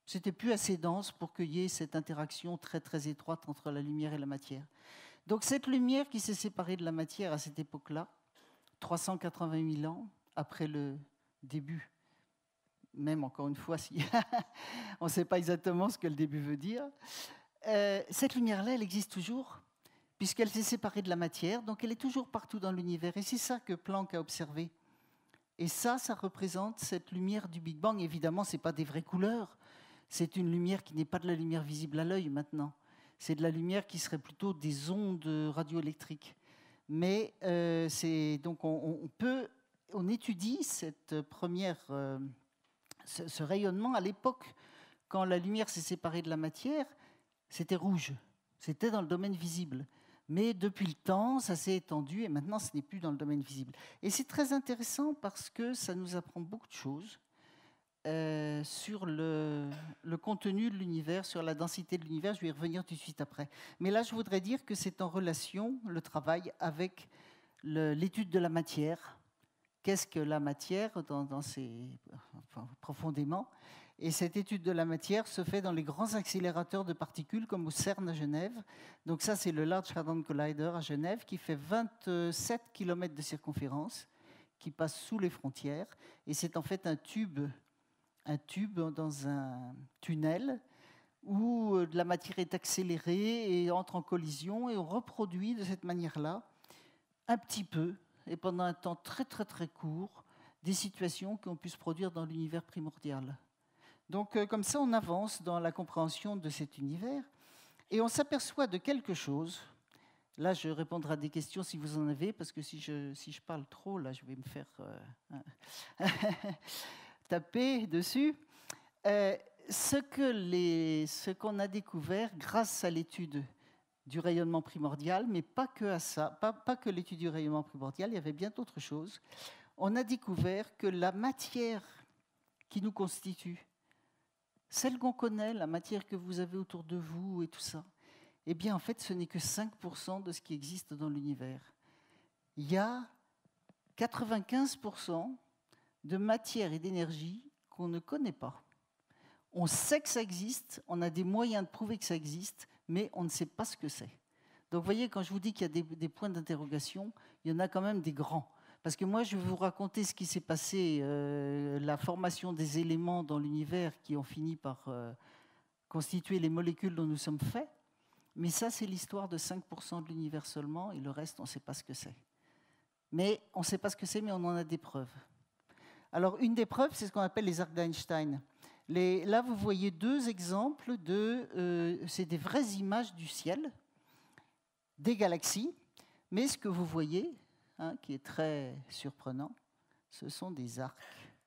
C'était plus assez dense pour qu'il y ait cette interaction très très étroite entre la lumière et la matière. Donc cette lumière qui s'est séparée de la matière à cette époque-là, trois cent quatre-vingt mille ans après le début, même encore une fois, si on ne sait pas exactement ce que le début veut dire, euh, cette lumière-là, elle existe toujours, puisqu'elle s'est séparée de la matière, donc elle est toujours partout dans l'univers. Et c'est ça que Planck a observé. Et ça, ça représente cette lumière du Big Bang. Évidemment, ce n'est pas des vraies couleurs. C'est une lumière qui n'est pas de la lumière visible à l'œil maintenant. C'est de la lumière qui serait plutôt des ondes radioélectriques. Mais euh, c'est, donc on, on, peut, on étudie cette première, euh, ce, ce rayonnement à l'époque, quand la lumière s'est séparée de la matière, c'était rouge. C'était dans le domaine visible. Mais depuis le temps, ça s'est étendu et maintenant, ce n'est plus dans le domaine visible. Et c'est très intéressant parce que ça nous apprend beaucoup de choses. Euh, sur le, le contenu de l'univers, sur la densité de l'univers. Je vais y revenir tout de suite après. Mais là, je voudrais dire que c'est en relation, le travail, avec le, l'étude de la matière. Qu'est-ce que la matière dans, dans ses, enfin, profondément. Et cette étude de la matière se fait dans les grands accélérateurs de particules, comme au CERN à Genève. Donc ça, c'est le Large Hadron Collider à Genève, qui fait vingt-sept kilomètres de circonférence, qui passe sous les frontières. Et c'est en fait un tube... un tube dans un tunnel où de la matière est accélérée et entre en collision, et on reproduit de cette manière-là, un petit peu, et pendant un temps très très très court, des situations qui ont pu se produire dans l'univers primordial. Donc comme ça, on avance dans la compréhension de cet univers, et on s'aperçoit de quelque chose. Là, je répondrai à des questions si vous en avez, parce que si je, si je parle trop, là, je vais me faire... Euh, taper dessus. Euh, ce, que les, ce qu'on a découvert grâce à l'étude du rayonnement primordial, mais pas que à ça, pas, pas que l'étude du rayonnement primordial, il y avait bien d'autres choses. On a découvert que la matière qui nous constitue, celle qu'on connaît, la matière que vous avez autour de vous et tout ça, eh bien en fait ce n'est que cinq pour cent de ce qui existe dans l'univers. Il y a quatre-vingt-quinze pour cent de matière et d'énergie qu'on ne connaît pas. On sait que ça existe, on a des moyens de prouver que ça existe, mais on ne sait pas ce que c'est. Donc vous voyez, quand je vous dis qu'il y a des, des points d'interrogation, il y en a quand même des grands. Parce que moi, je vais vous raconter ce qui s'est passé, euh, la formation des éléments dans l'univers qui ont fini par euh, constituer les molécules dont nous sommes faits. Mais ça, c'est l'histoire de cinq pour cent de l'univers seulement, et le reste, on ne sait pas ce que c'est. Mais on ne sait pas ce que c'est, mais on en a des preuves. Alors, une des preuves, c'est ce qu'on appelle les arcs d'Einstein. Les, là, vous voyez deux exemples de... Euh, c'est des vraies images du ciel, des galaxies, mais ce que vous voyez, hein, qui est très surprenant, ce sont des arcs.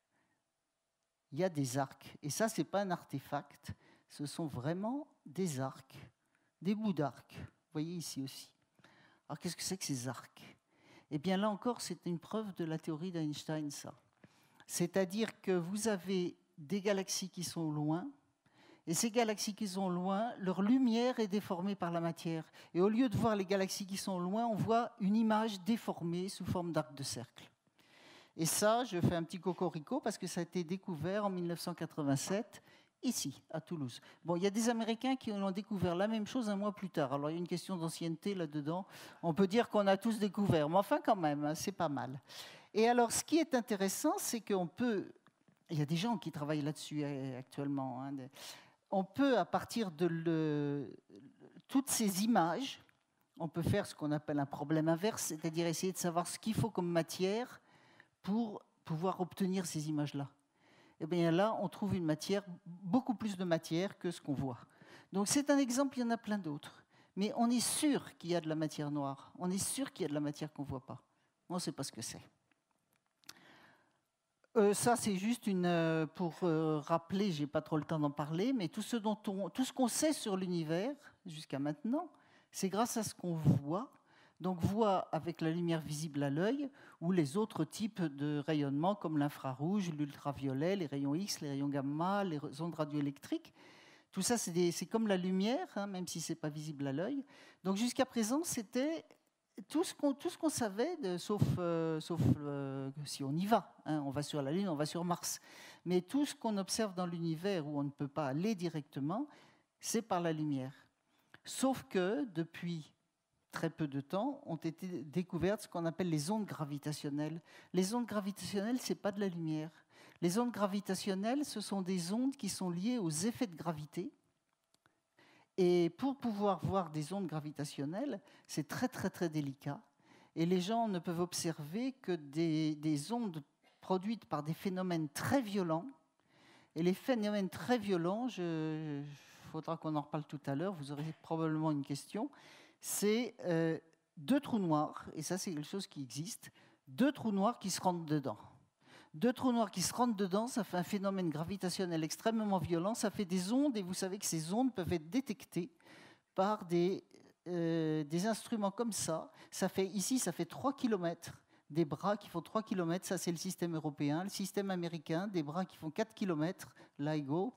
Il y a des arcs. Et ça, ce n'est pas un artefact, ce sont vraiment des arcs, des bouts d'arcs. Vous voyez ici aussi. Alors, qu'est-ce que c'est que ces arcs? Eh bien, là encore, c'est une preuve de la théorie d'Einstein, ça. C'est-à-dire que vous avez des galaxies qui sont loin, et ces galaxies qui sont loin, leur lumière est déformée par la matière. Et au lieu de voir les galaxies qui sont loin, on voit une image déformée sous forme d'arc de cercle. Et ça, je fais un petit cocorico parce que ça a été découvert en mille neuf cent quatre-vingt-sept, ici, à Toulouse. Bon, il y a des Américains qui ont découvert la même chose un mois plus tard. Alors, il y a une question d'ancienneté là-dedans. On peut dire qu'on a tous découvert, mais enfin, quand même, hein, c'est pas mal. Et alors, ce qui est intéressant, c'est qu'on peut... Il y a des gens qui travaillent là-dessus actuellement. Hein. On peut, à partir de le... toutes ces images, on peut faire ce qu'on appelle un problème inverse, c'est-à-dire essayer de savoir ce qu'il faut comme matière pour pouvoir obtenir ces images-là. Et bien là, on trouve une matière, beaucoup plus de matière que ce qu'on voit. Donc c'est un exemple, il y en a plein d'autres. Mais on est sûr qu'il y a de la matière noire. On est sûr qu'il y a de la matière qu'on ne voit pas. On ne sait pas ce que c'est. Euh, ça, c'est juste une, euh, pour euh, rappeler, je n'ai pas trop le temps d'en parler, mais tout ce, dont on, tout ce qu'on sait sur l'univers jusqu'à maintenant, c'est grâce à ce qu'on voit. Donc voit avec la lumière visible à l'œil ou les autres types de rayonnement comme l'infrarouge, l'ultraviolet, les rayons X, les rayons gamma, les ondes radioélectriques. Tout ça, c'est, des, c'est comme la lumière, hein, même si ce n'est pas visible à l'œil. Donc jusqu'à présent, c'était tout ce qu'on tout ce qu'on savait, de, sauf, euh, sauf euh, si on y va, hein, on va sur la Lune, on va sur Mars, mais tout ce qu'on observe dans l'univers où on ne peut pas aller directement, c'est par la lumière. Sauf que depuis très peu de temps, ont été découvertes ce qu'on appelle les ondes gravitationnelles. Les ondes gravitationnelles, ce n'est pas de la lumière. Les ondes gravitationnelles, ce sont des ondes qui sont liées aux effets de gravité. Et pour pouvoir voir des ondes gravitationnelles, c'est très très très délicat. Et les gens ne peuvent observer que des, des ondes produites par des phénomènes très violents. Et les phénomènes très violents, il faudra qu'on en reparle tout à l'heure, vous aurez probablement une question, c'est euh, deux trous noirs, et ça c'est quelque chose qui existe, deux trous noirs qui se rentrent dedans. Deux trous noirs qui se rentrent dedans, ça fait un phénomène gravitationnel extrêmement violent, ça fait des ondes, et vous savez que ces ondes peuvent être détectées par des, euh, des instruments comme ça. Ça fait, ici, ça fait trois kilomètres, des bras qui font trois kilomètres, ça c'est le système européen. Le système américain, des bras qui font quatre kilomètres, LIGO.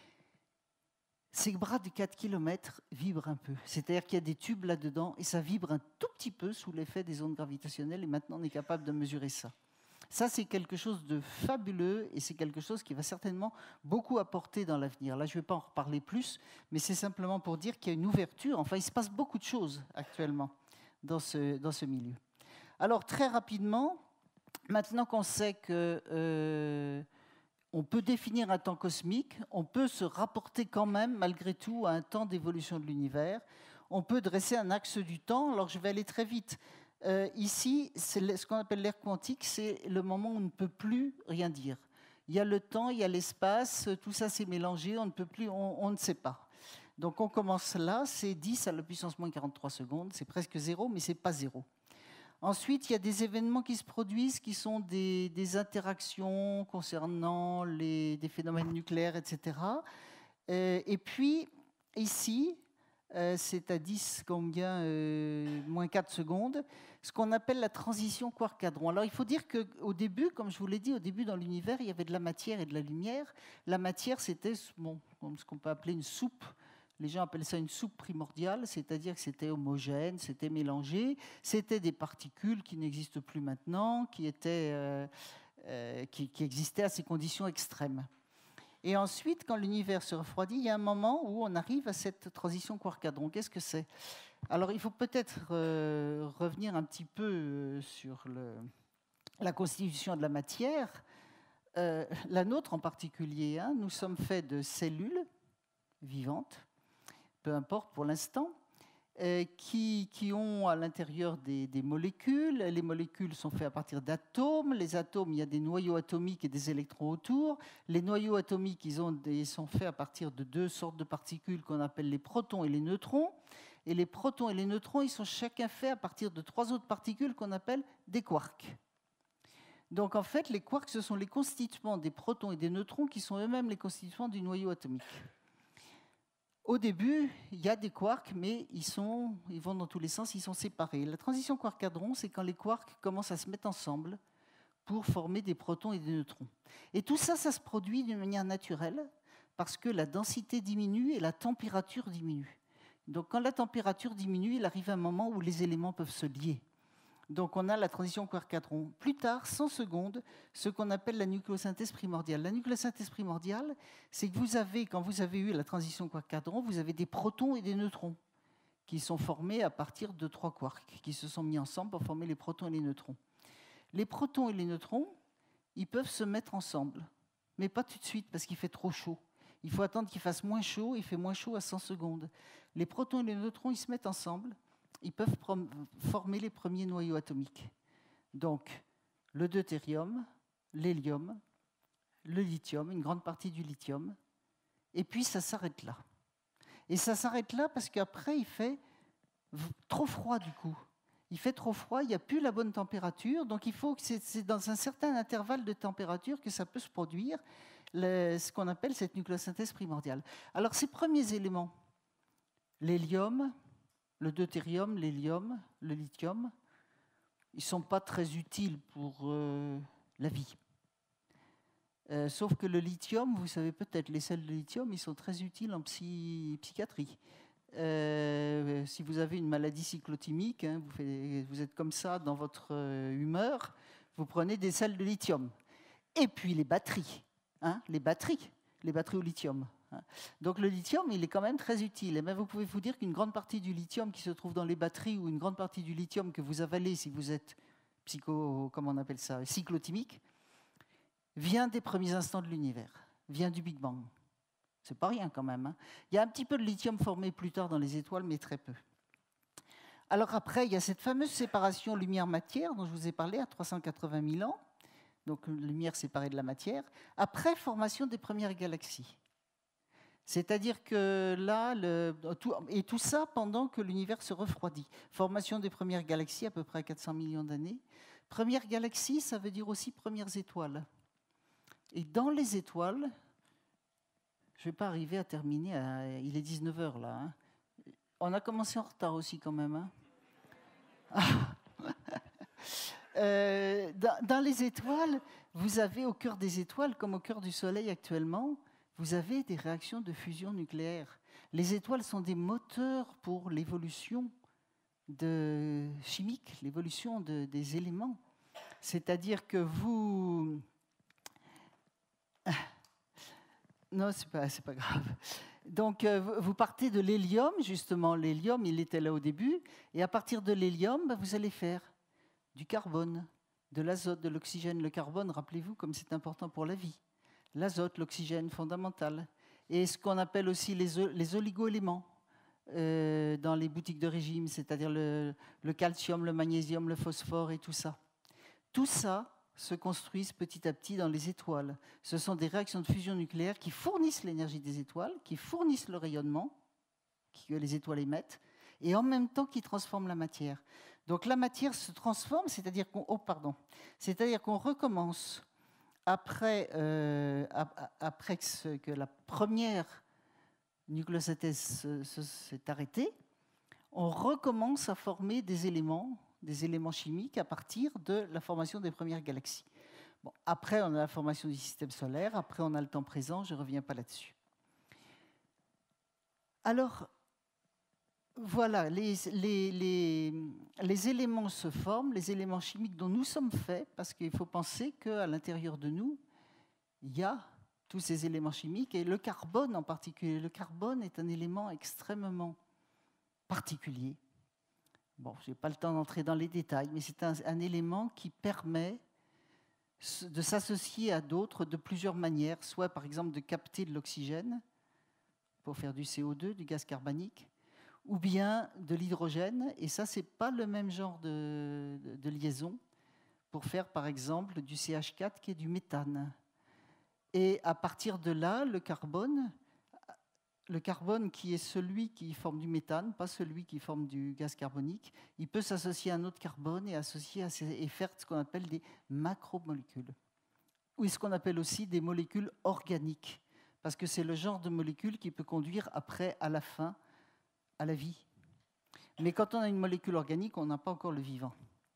Ces bras de quatre kilomètres vibrent un peu. C'est-à-dire qu'il y a des tubes là-dedans et ça vibre un tout petit peu sous l'effet des ondes gravitationnelles et maintenant on est capable de mesurer ça. Ça, c'est quelque chose de fabuleux et c'est quelque chose qui va certainement beaucoup apporter dans l'avenir. Là, je ne vais pas en reparler plus, mais c'est simplement pour dire qu'il y a une ouverture. Enfin, il se passe beaucoup de choses actuellement dans ce, dans ce milieu. Alors, très rapidement, maintenant qu'on sait que... Euh, on peut définir un temps cosmique, on peut se rapporter quand même, malgré tout, à un temps d'évolution de l'univers. On peut dresser un axe du temps. Alors, je vais aller très vite. Euh, ici, c'est ce qu'on appelle l'ère quantique, c'est le moment où on ne peut plus rien dire. Il y a le temps, il y a l'espace, tout ça s'est mélangé, on ne peut plus, on, on ne sait pas. Donc, on commence là, c'est dix à la puissance moins quarante-trois secondes, c'est presque zéro, mais ce n'est pas zéro. Ensuite, il y a des événements qui se produisent qui sont des, des interactions concernant les, des phénomènes nucléaires, et cetera. Euh, et puis, ici, euh, c'est à dix, combien, euh, moins quatre secondes, ce qu'on appelle la transition quark-hadron. Alors, il faut dire qu'au début, comme je vous l'ai dit, au début dans l'univers, il y avait de la matière et de la lumière. La matière, c'était bon, ce qu'on peut appeler une soupe. Les gens appellent ça une soupe primordiale, c'est-à-dire que c'était homogène, c'était mélangé, c'était des particules qui n'existent plus maintenant, qui, étaient, euh, euh, qui, qui existaient à ces conditions extrêmes. Et ensuite, quand l'univers se refroidit, il y a un moment où on arrive à cette transition quark-hadron. Qu'est-ce que c'est? Alors, il faut peut-être euh, revenir un petit peu sur le, la constitution de la matière. Euh, la nôtre en particulier, hein, nous sommes faits de cellules vivantes, peu importe pour l'instant, euh, qui, qui ont à l'intérieur des, des molécules. Les molécules sont faites à partir d'atomes. Les atomes, il y a des noyaux atomiques et des électrons autour. Les noyaux atomiques, ils, ont des, ils sont faits à partir de deux sortes de particules qu'on appelle les protons et les neutrons. Et les protons et les neutrons, ils sont chacun faits à partir de trois autres particules qu'on appelle des quarks. Donc en fait, les quarks, ce sont les constituants des protons et des neutrons qui sont eux-mêmes les constituants du noyau atomique. Au début, il y a des quarks, mais ils, sont, ils vont dans tous les sens, ils sont séparés. La transition quark-hadron, c'est quand les quarks commencent à se mettre ensemble pour former des protons et des neutrons. Et tout ça, ça se produit d'une manière naturelle, parce que la densité diminue et la température diminue. Donc quand la température diminue, il arrive un moment où les éléments peuvent se lier. Donc on a la transition quark-hadron. Plus tard, cent secondes, ce qu'on appelle la nucléosynthèse primordiale. La nucléosynthèse primordiale, c'est que vous avez, quand vous avez eu la transition quark-hadron, vous avez des protons et des neutrons qui sont formés à partir de trois quarks, qui se sont mis ensemble pour former les protons et les neutrons. Les protons et les neutrons, ils peuvent se mettre ensemble, mais pas tout de suite parce qu'il fait trop chaud. Il faut attendre qu'il fasse moins chaud, il fait moins chaud à cent secondes. Les protons et les neutrons, ils se mettent ensemble, ils peuvent former les premiers noyaux atomiques. Donc, le deutérium, l'hélium, le lithium, une grande partie du lithium, et puis ça s'arrête là. Et ça s'arrête là parce qu'après, il fait trop froid du coup. Il fait trop froid, il n'y a plus la bonne température, donc il faut que c'est, c'est dans un certain intervalle de température que ça peut se produire, le, ce qu'on appelle cette nucléosynthèse primordiale. Alors, ces premiers éléments, l'hélium, le deutérium, l'hélium, le lithium, ils ne sont pas très utiles pour euh, la vie. Euh, sauf que le lithium, vous savez peut-être, les sels de lithium, ils sont très utiles en psy, psychiatrie. euh, si vous avez une maladie cyclotimique, hein, vous, faites, vous êtes comme ça dans votre euh, humeur, vous prenez des sels de lithium. Et puis les batteries, hein, les batteries, les batteries au lithium. Hein. Donc le lithium, il est quand même très utile. Et même vous pouvez vous dire qu'une grande partie du lithium qui se trouve dans les batteries ou une grande partie du lithium que vous avalez si vous êtes psycho, comment on appelle ça, cyclotimique, vient des premiers instants de l'univers, vient du Big Bang. C'est pas rien quand même. Hein. Il y a un petit peu de lithium formé plus tard dans les étoiles, mais très peu. Alors après, il y a cette fameuse séparation lumière-matière dont je vous ai parlé à trois cent quatre-vingt mille ans. Donc lumière séparée de la matière. Après, formation des premières galaxies. C'est-à-dire que là, le, tout, et tout ça pendant que l'univers se refroidit. Formation des premières galaxies à peu près à quatre cents millions d'années. Première galaxie, ça veut dire aussi premières étoiles. Et dans les étoiles, je ne vais pas arriver à terminer, à, il est dix-neuf heures là. Hein. On a commencé en retard aussi quand même. Hein. euh, dans, dans les étoiles, vous avez au cœur des étoiles, comme au cœur du Soleil actuellement, vous avez des réactions de fusion nucléaire. Les étoiles sont des moteurs pour l'évolution de, chimique, l'évolution de, des éléments. C'est-à-dire que vous... Non, ce n'est pas, c'est pas grave. Donc, euh, vous partez de l'hélium, justement. L'hélium, il était là au début. Et à partir de l'hélium, bah, vous allez faire du carbone, de l'azote, de l'oxygène. Le carbone, rappelez-vous, comme c'est important pour la vie. L'azote, l'oxygène, fondamental. Et ce qu'on appelle aussi les, les oligo-éléments euh, dans les boutiques de régime, c'est-à-dire le, le calcium, le magnésium, le phosphore et tout ça. Tout ça se construisent petit à petit dans les étoiles. Ce sont des réactions de fusion nucléaire qui fournissent l'énergie des étoiles, qui fournissent le rayonnement que les étoiles émettent, et en même temps qui transforment la matière. Donc la matière se transforme, c'est-à-dire qu'on, oh, pardon, c'est-à-dire qu'on recommence après, euh, après que la première nucléosynthèse s'est arrêtée, on recommence à former des éléments des éléments chimiques à partir de la formation des premières galaxies. Bon, après, on a la formation du système solaire, après, on a le temps présent, je ne reviens pas là-dessus. Alors, voilà, les, les, les, les éléments se forment, les éléments chimiques dont nous sommes faits, parce qu'il faut penser qu'à l'intérieur de nous, il y a tous ces éléments chimiques, et le carbone en particulier. Le carbone est un élément extrêmement particulier. Bon, je n'ai pas le temps d'entrer dans les détails, mais c'est un, un élément qui permet de s'associer à d'autres de plusieurs manières, soit par exemple de capter de l'oxygène pour faire du C O deux, du gaz carbonique, ou bien de l'hydrogène, et ça, ce n'est pas le même genre de, de, de liaison, pour faire par exemple du C H quatre qui est du méthane. Et à partir de là, le carbone... Le carbone qui est celui qui forme du méthane, pas celui qui forme du gaz carbonique, il peut s'associer à un autre carbone et, associer à ces, et faire ce qu'on appelle des macromolécules. Ou ce qu'on appelle aussi des molécules organiques, parce que c'est le genre de molécule qui peut conduire après, à la fin, à la vie. Mais quand on a une molécule organique, on n'a pas encore le vivant.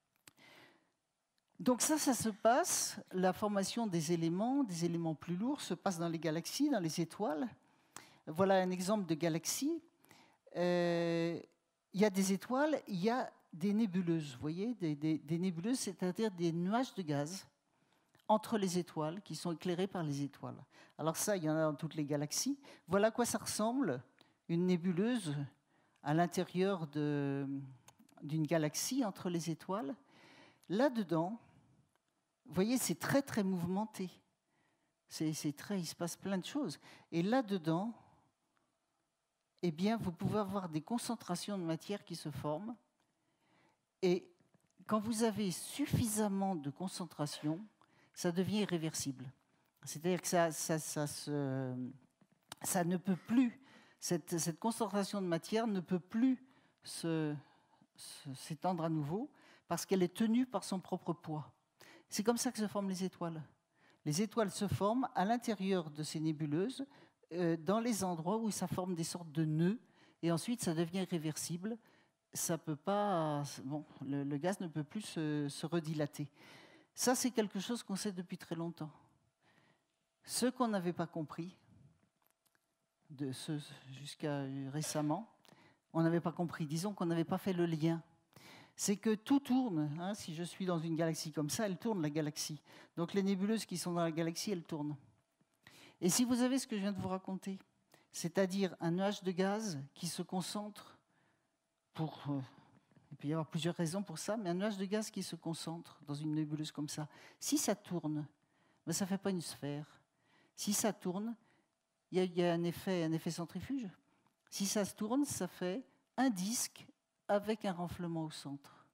Donc ça, ça se passe, la formation des éléments, des éléments plus lourds, se passe dans les galaxies, dans les étoiles. Voilà un exemple de galaxie. Euh, il y a des étoiles, il y a des nébuleuses. Vous voyez, des, des, des nébuleuses, c'est-à-dire des nuages de gaz entre les étoiles qui sont éclairés par les étoiles. Alors ça, il y en a dans toutes les galaxies. Voilà à quoi ça ressemble, une nébuleuse à l'intérieur d'une galaxie entre les étoiles. Là-dedans, vous voyez, c'est très, très mouvementé. C'est, c'est très, il se passe plein de choses. Et là-dedans, eh bien, vous pouvez avoir des concentrations de matière qui se forment. Et quand vous avez suffisamment de concentration, ça devient irréversible. C'est-à-dire que ça, ça, ça, se, ça ne peut plus, cette, cette concentration de matière ne peut plus se, se, s'étendre à nouveau parce qu'elle est tenue par son propre poids. C'est comme ça que se forment les étoiles. Les étoiles se forment à l'intérieur de ces nébuleuses, euh, dans les endroits où ça forme des sortes de nœuds, et ensuite ça devient irréversible. Ça peut pas, bon, le, le gaz ne peut plus se, se redilater. Ça, c'est quelque chose qu'on sait depuis très longtemps. Ce qu'on n'avait pas compris, de ce, jusqu'à récemment, on n'avait pas compris, disons qu'on n'avait pas fait le lien. C'est que tout tourne. Hein, si je suis dans une galaxie comme ça, elle tourne, la galaxie. Donc les nébuleuses qui sont dans la galaxie, elles tournent. Et si vous avez ce que je viens de vous raconter, c'est-à-dire un nuage de gaz qui se concentre pour... Euh, il peut y avoir plusieurs raisons pour ça, mais un nuage de gaz qui se concentre dans une nébuleuse comme ça, si ça tourne, ben ça ne fait pas une sphère. Si ça tourne, il y, y a un effet, un effet centrifuge. Si ça se tourne, ça fait un disque avec un renflement au centre.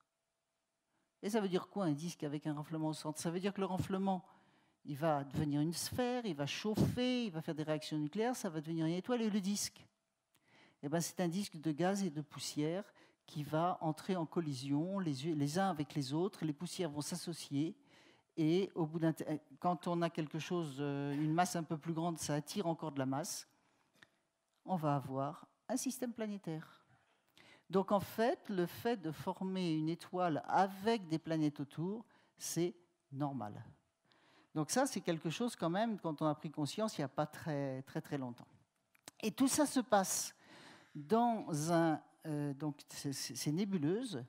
Et ça veut dire quoi, un disque avec un renflement au centre? Ça veut dire que le renflement, il va devenir une sphère, il va chauffer, il va faire des réactions nucléaires, ça va devenir une étoile. Et le disque, eh ben, c'est un disque de gaz et de poussière qui va entrer en collision les, les uns avec les autres. Les poussières vont s'associer. Et au bout d'un, quand on a quelque chose, une masse un peu plus grande, ça attire encore de la masse. On va avoir un système planétaire. Donc en fait, le fait de former une étoile avec des planètes autour, c'est normal. Donc ça, c'est quelque chose quand même, quand on a pris conscience, il n'y a pas très très très longtemps. Et tout ça se passe dans un, euh, donc ces, ces nébuleuses,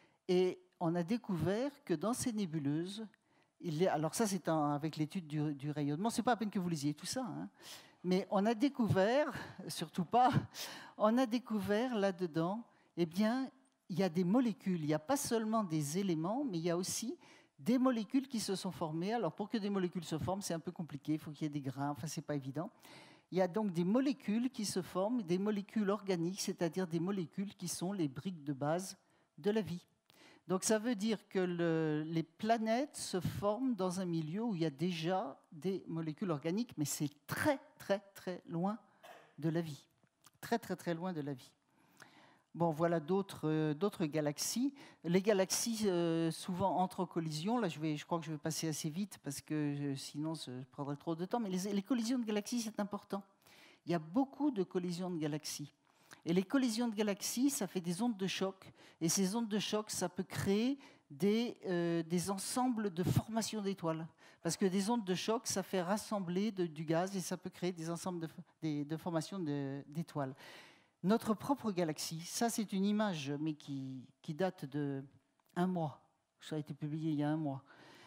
et on a découvert que dans ces nébuleuses, il est, alors ça c'est un, avec l'étude du, du rayonnement, c'est pas à peine que vous lisiez tout ça, hein, mais on a découvert, surtout pas, on a découvert là-dedans, eh bien, il y a des molécules, il n'y a pas seulement des éléments, mais il y a aussi des molécules qui se sont formées. Alors pour que des molécules se forment, c'est un peu compliqué, il faut qu'il y ait des grains, enfin c'est pas évident. Il y a donc des molécules qui se forment, des molécules organiques, c'est-à-dire des molécules qui sont les briques de base de la vie. Donc ça veut dire que le, les planètes se forment dans un milieu où il y a déjà des molécules organiques, mais c'est très très très loin de la vie. Très très très loin de la vie. Bon, voilà d'autres euh, d'autres galaxies. Les galaxies euh, souvent entrent en collision. Là, je, vais, je crois que je vais passer assez vite parce que euh, sinon, je prendrais trop de temps. Mais les, les collisions de galaxies, c'est important. Il y a beaucoup de collisions de galaxies. Et les collisions de galaxies, ça fait des ondes de choc. Et ces ondes de choc, ça peut créer des, euh, des ensembles de formations d'étoiles. Parce que des ondes de choc, ça fait rassembler de, du gaz et ça peut créer des ensembles de, de, de formations de, d'étoiles. Notre propre galaxie, ça c'est une image, mais qui, qui date d'un mois. Ça a été publié il y a un mois.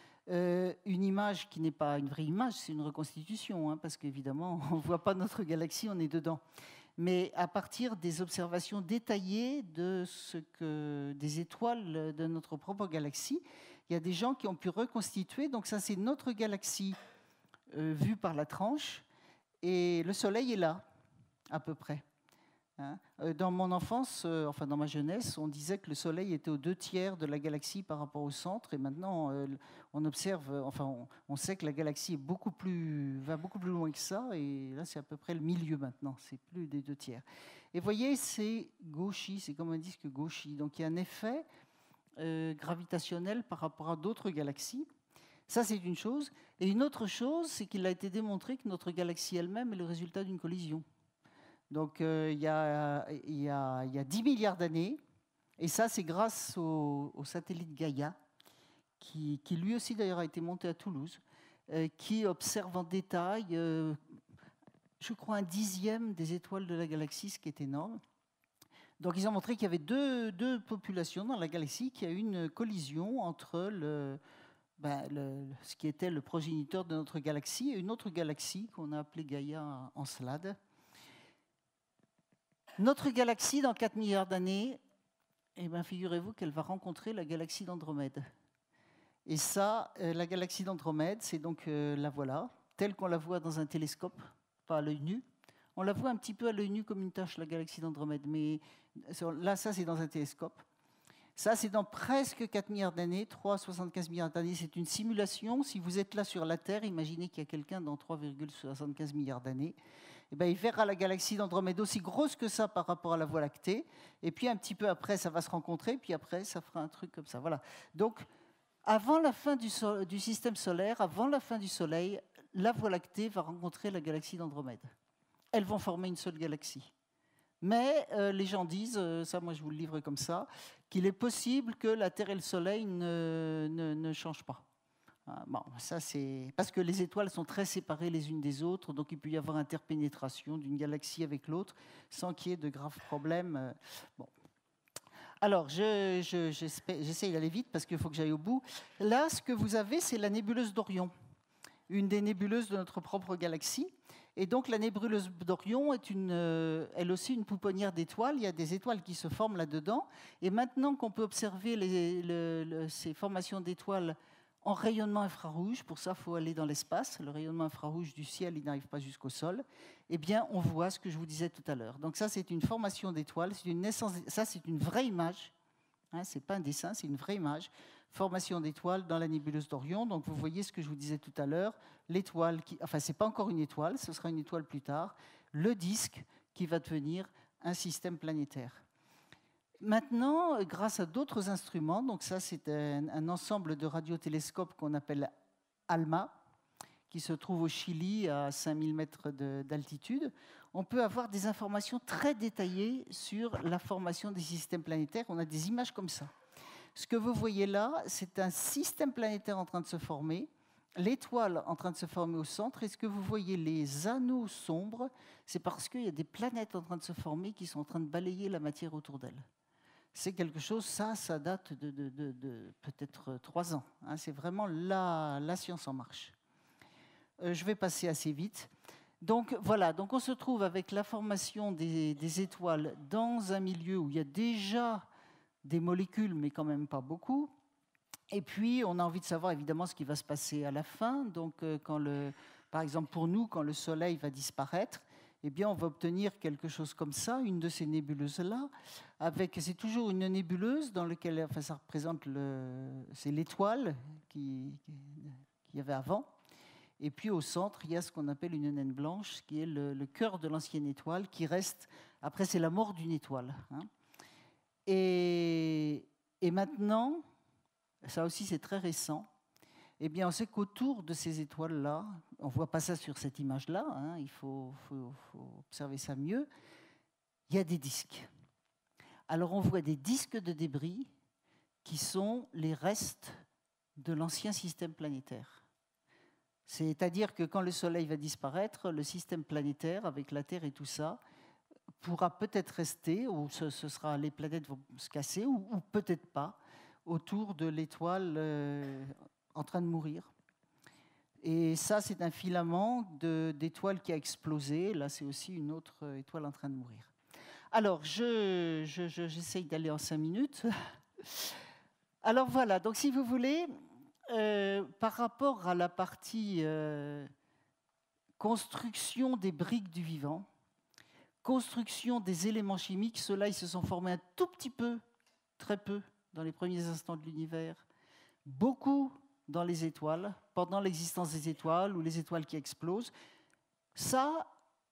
Euh, une image qui n'est pas une vraie image, c'est une reconstitution, hein, parce qu'évidemment, on ne voit pas notre galaxie, on est dedans. Mais à partir des observations détaillées de ce que, des étoiles de notre propre galaxie, il y a des gens qui ont pu reconstituer. Donc ça, c'est notre galaxie euh, vue par la tranche, et le Soleil est là, à peu près. Dans mon enfance, euh, enfin dans ma jeunesse, on disait que le Soleil était aux deux tiers de la galaxie par rapport au centre, et maintenant euh, on observe, enfin on, on sait que la galaxie est beaucoup plus, va beaucoup plus loin que ça, et là c'est à peu près le milieu maintenant, c'est plus des deux tiers. Et vous voyez, c'est gauchy, c'est comme un disque gauchy, donc il y a un effet euh, gravitationnel par rapport à d'autres galaxies. Ça c'est une chose, et une autre chose, c'est qu'il a été démontré que notre galaxie elle-même est le résultat d'une collision. Donc, euh, il, y a, il, y a, il y a dix milliards d'années, et ça, c'est grâce au, au satellite Gaïa, qui, qui lui aussi, d'ailleurs, a été monté à Toulouse, euh, qui observe en détail, euh, je crois, un dixième des étoiles de la galaxie, ce qui est énorme. Donc, ils ont montré qu'il y avait deux, deux populations dans la galaxie, qu'il y a eu une collision entre le, ben, le, ce qui était le progéniteur de notre galaxie et une autre galaxie qu'on a appelée Gaïa en Slade. Notre galaxie, dans quatre milliards d'années, eh bien, figurez-vous qu'elle va rencontrer la galaxie d'Andromède. Et ça, euh, la galaxie d'Andromède, c'est donc, euh, la voilà, telle qu'on la voit dans un télescope, pas à l'œil nu. On la voit un petit peu à l'œil nu comme une tache, la galaxie d'Andromède, mais là, ça, c'est dans un télescope. Ça, c'est dans presque quatre milliards d'années, trois virgule soixante-quinze milliards d'années. C'est une simulation. Si vous êtes là sur la Terre, imaginez qu'il y a quelqu'un dans trois virgule soixante-quinze milliards d'années. Eh bien, il verra la galaxie d'Andromède aussi grosse que ça par rapport à la Voie lactée. Et puis, un petit peu après, ça va se rencontrer. Puis après, ça fera un truc comme ça. Voilà. Donc, avant la fin du, so- du système solaire, avant la fin du Soleil, la Voie lactée va rencontrer la galaxie d'Andromède. Elles vont former une seule galaxie. Mais euh, les gens disent, euh, ça moi je vous le livre comme ça, qu'il est possible que la Terre et le Soleil ne, ne, ne changent pas. Bon, ça c'est parce que les étoiles sont très séparées les unes des autres, donc il peut y avoir interpénétration d'une galaxie avec l'autre sans qu'il y ait de graves problèmes. Bon. Alors, je, je, j'essaie d'aller vite parce qu'il faut que j'aille au bout. Là, ce que vous avez, c'est la nébuleuse d'Orion, une des nébuleuses de notre propre galaxie. Et donc, la nébuleuse d'Orion est une, euh, elle aussi une pouponnière d'étoiles. Il y a des étoiles qui se forment là-dedans. Et maintenant qu'on peut observer les, le, le, ces formations d'étoiles en rayonnement infrarouge, pour ça, il faut aller dans l'espace. Le rayonnement infrarouge du ciel, il n'arrive pas jusqu'au sol. Eh bien, on voit ce que je vous disais tout à l'heure. Donc ça, c'est une formation d'étoiles. C'est une naissance. Ça, c'est une vraie image. Hein, ce n'est pas un dessin, c'est une vraie image. Formation d'étoiles dans la nébuleuse d'Orion. Donc, vous voyez ce que je vous disais tout à l'heure. L'étoile, qui, enfin, ce n'est pas encore une étoile, ce sera une étoile plus tard. Le disque qui va devenir un système planétaire. Maintenant, grâce à d'autres instruments, donc ça c'est un, un ensemble de radiotélescopes qu'on appelle ALMA, qui se trouve au Chili à cinq mille mètres de, d'altitude, on peut avoir des informations très détaillées sur la formation des systèmes planétaires. On a des images comme ça. Ce que vous voyez là, c'est un système planétaire en train de se former, l'étoile en train de se former au centre, et ce que vous voyez, les anneaux sombres, c'est parce qu'il y a des planètes en train de se former qui sont en train de balayer la matière autour d'elles. C'est quelque chose, ça, ça date de, de, de, de peut-être trois ans. Hein, c'est vraiment la, la science en marche. Euh, je vais passer assez vite. Donc voilà, donc on se trouve avec la formation des, des étoiles dans un milieu où il y a déjà des molécules, mais quand même pas beaucoup. Et puis, on a envie de savoir évidemment ce qui va se passer à la fin. Donc, euh, quand le, par exemple, pour nous, quand le Soleil va disparaître, eh bien, on va obtenir quelque chose comme ça, une de ces nébuleuses-là. Avec, c'est toujours une nébuleuse dans laquelle, enfin, ça représente le, c'est l'étoile qui, qu'il y avait avant. Et puis au centre, il y a ce qu'on appelle une naine blanche, qui est le, le cœur de l'ancienne étoile, qui reste. Après, c'est la mort d'une étoile. Hein. Et, et maintenant, ça aussi, c'est très récent. Eh bien, on sait qu'autour de ces étoiles-là, on ne voit pas ça sur cette image-là, hein, il faut, faut, faut observer ça mieux, il y a des disques. Alors, on voit des disques de débris qui sont les restes de l'ancien système planétaire. C'est-à-dire que quand le Soleil va disparaître, le système planétaire, avec la Terre et tout ça, pourra peut-être rester, ou ce, ce sera, les planètes vont se casser, ou, ou peut-être pas, autour de l'étoile euh, en train de mourir. Et ça, c'est un filament de, d'étoile qui a explosé. Là, c'est aussi une autre étoile en train de mourir. Alors, je, je, je, j'essaye d'aller en cinq minutes. Alors voilà, donc si vous voulez, euh, par rapport à la partie euh, construction des briques du vivant, construction des éléments chimiques, ceux-là, ils se sont formés un tout petit peu, très peu, dans les premiers instants de l'univers, beaucoup dans les étoiles, pendant l'existence des étoiles ou les étoiles qui explosent. Ça,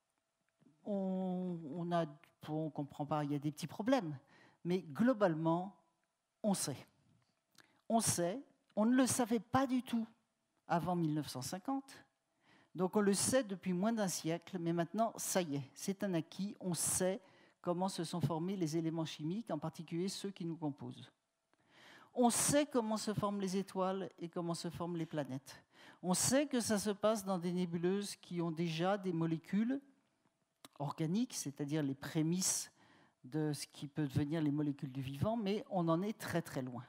on, on a, on ne comprend pas, il y a des petits problèmes, mais globalement, on sait. On sait, on ne le savait pas du tout avant mille neuf cent cinquante, donc on le sait depuis moins d'un siècle, mais maintenant, ça y est, c'est un acquis, on sait comment se sont formés les éléments chimiques, en particulier ceux qui nous composent. On sait comment se forment les étoiles et comment se forment les planètes. On sait que ça se passe dans des nébuleuses qui ont déjà des molécules organiques, c'est-à-dire les prémices de ce qui peut devenir les molécules du vivant, mais on en est très très loin.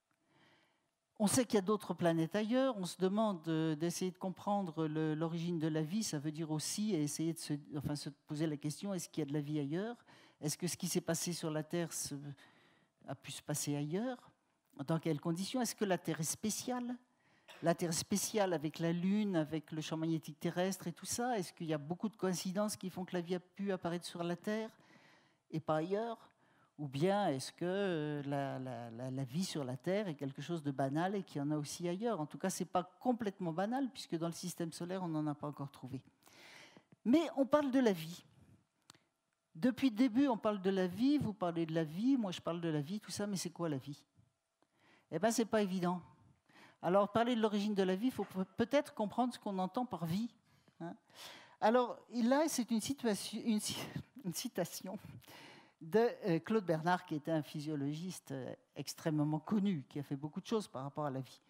On sait qu'il y a d'autres planètes ailleurs. On se demande d'essayer de comprendre le, l'origine de la vie. Ça veut dire aussi essayer de se, enfin, se poser la question, est-ce qu'il y a de la vie ailleurs? Est-ce que ce qui s'est passé sur la Terre se, a pu se passer ailleurs? Dans quelles conditions? Est-ce que la Terre est spéciale? La Terre est spéciale avec la Lune, avec le champ magnétique terrestre et tout ça? Est-ce qu'il y a beaucoup de coïncidences qui font que la vie a pu apparaître sur la Terre et pas ailleurs? Ou bien est-ce que la, la, la, la vie sur la Terre est quelque chose de banal et qu'il y en a aussi ailleurs? En tout cas, ce n'est pas complètement banal, puisque dans le système solaire, on n'en a pas encore trouvé. Mais on parle de la vie. Depuis le début, on parle de la vie, vous parlez de la vie, moi je parle de la vie, tout ça, mais c'est quoi la vie? Eh bien, ce n'est pas évident. Alors, parler de l'origine de la vie, il faut peut-être comprendre ce qu'on entend par vie. Hein. Alors, là, c'est une, situation, une, une citation de Claude Bernard, qui était un physiologiste extrêmement connu, qui a fait beaucoup de choses par rapport à la vie.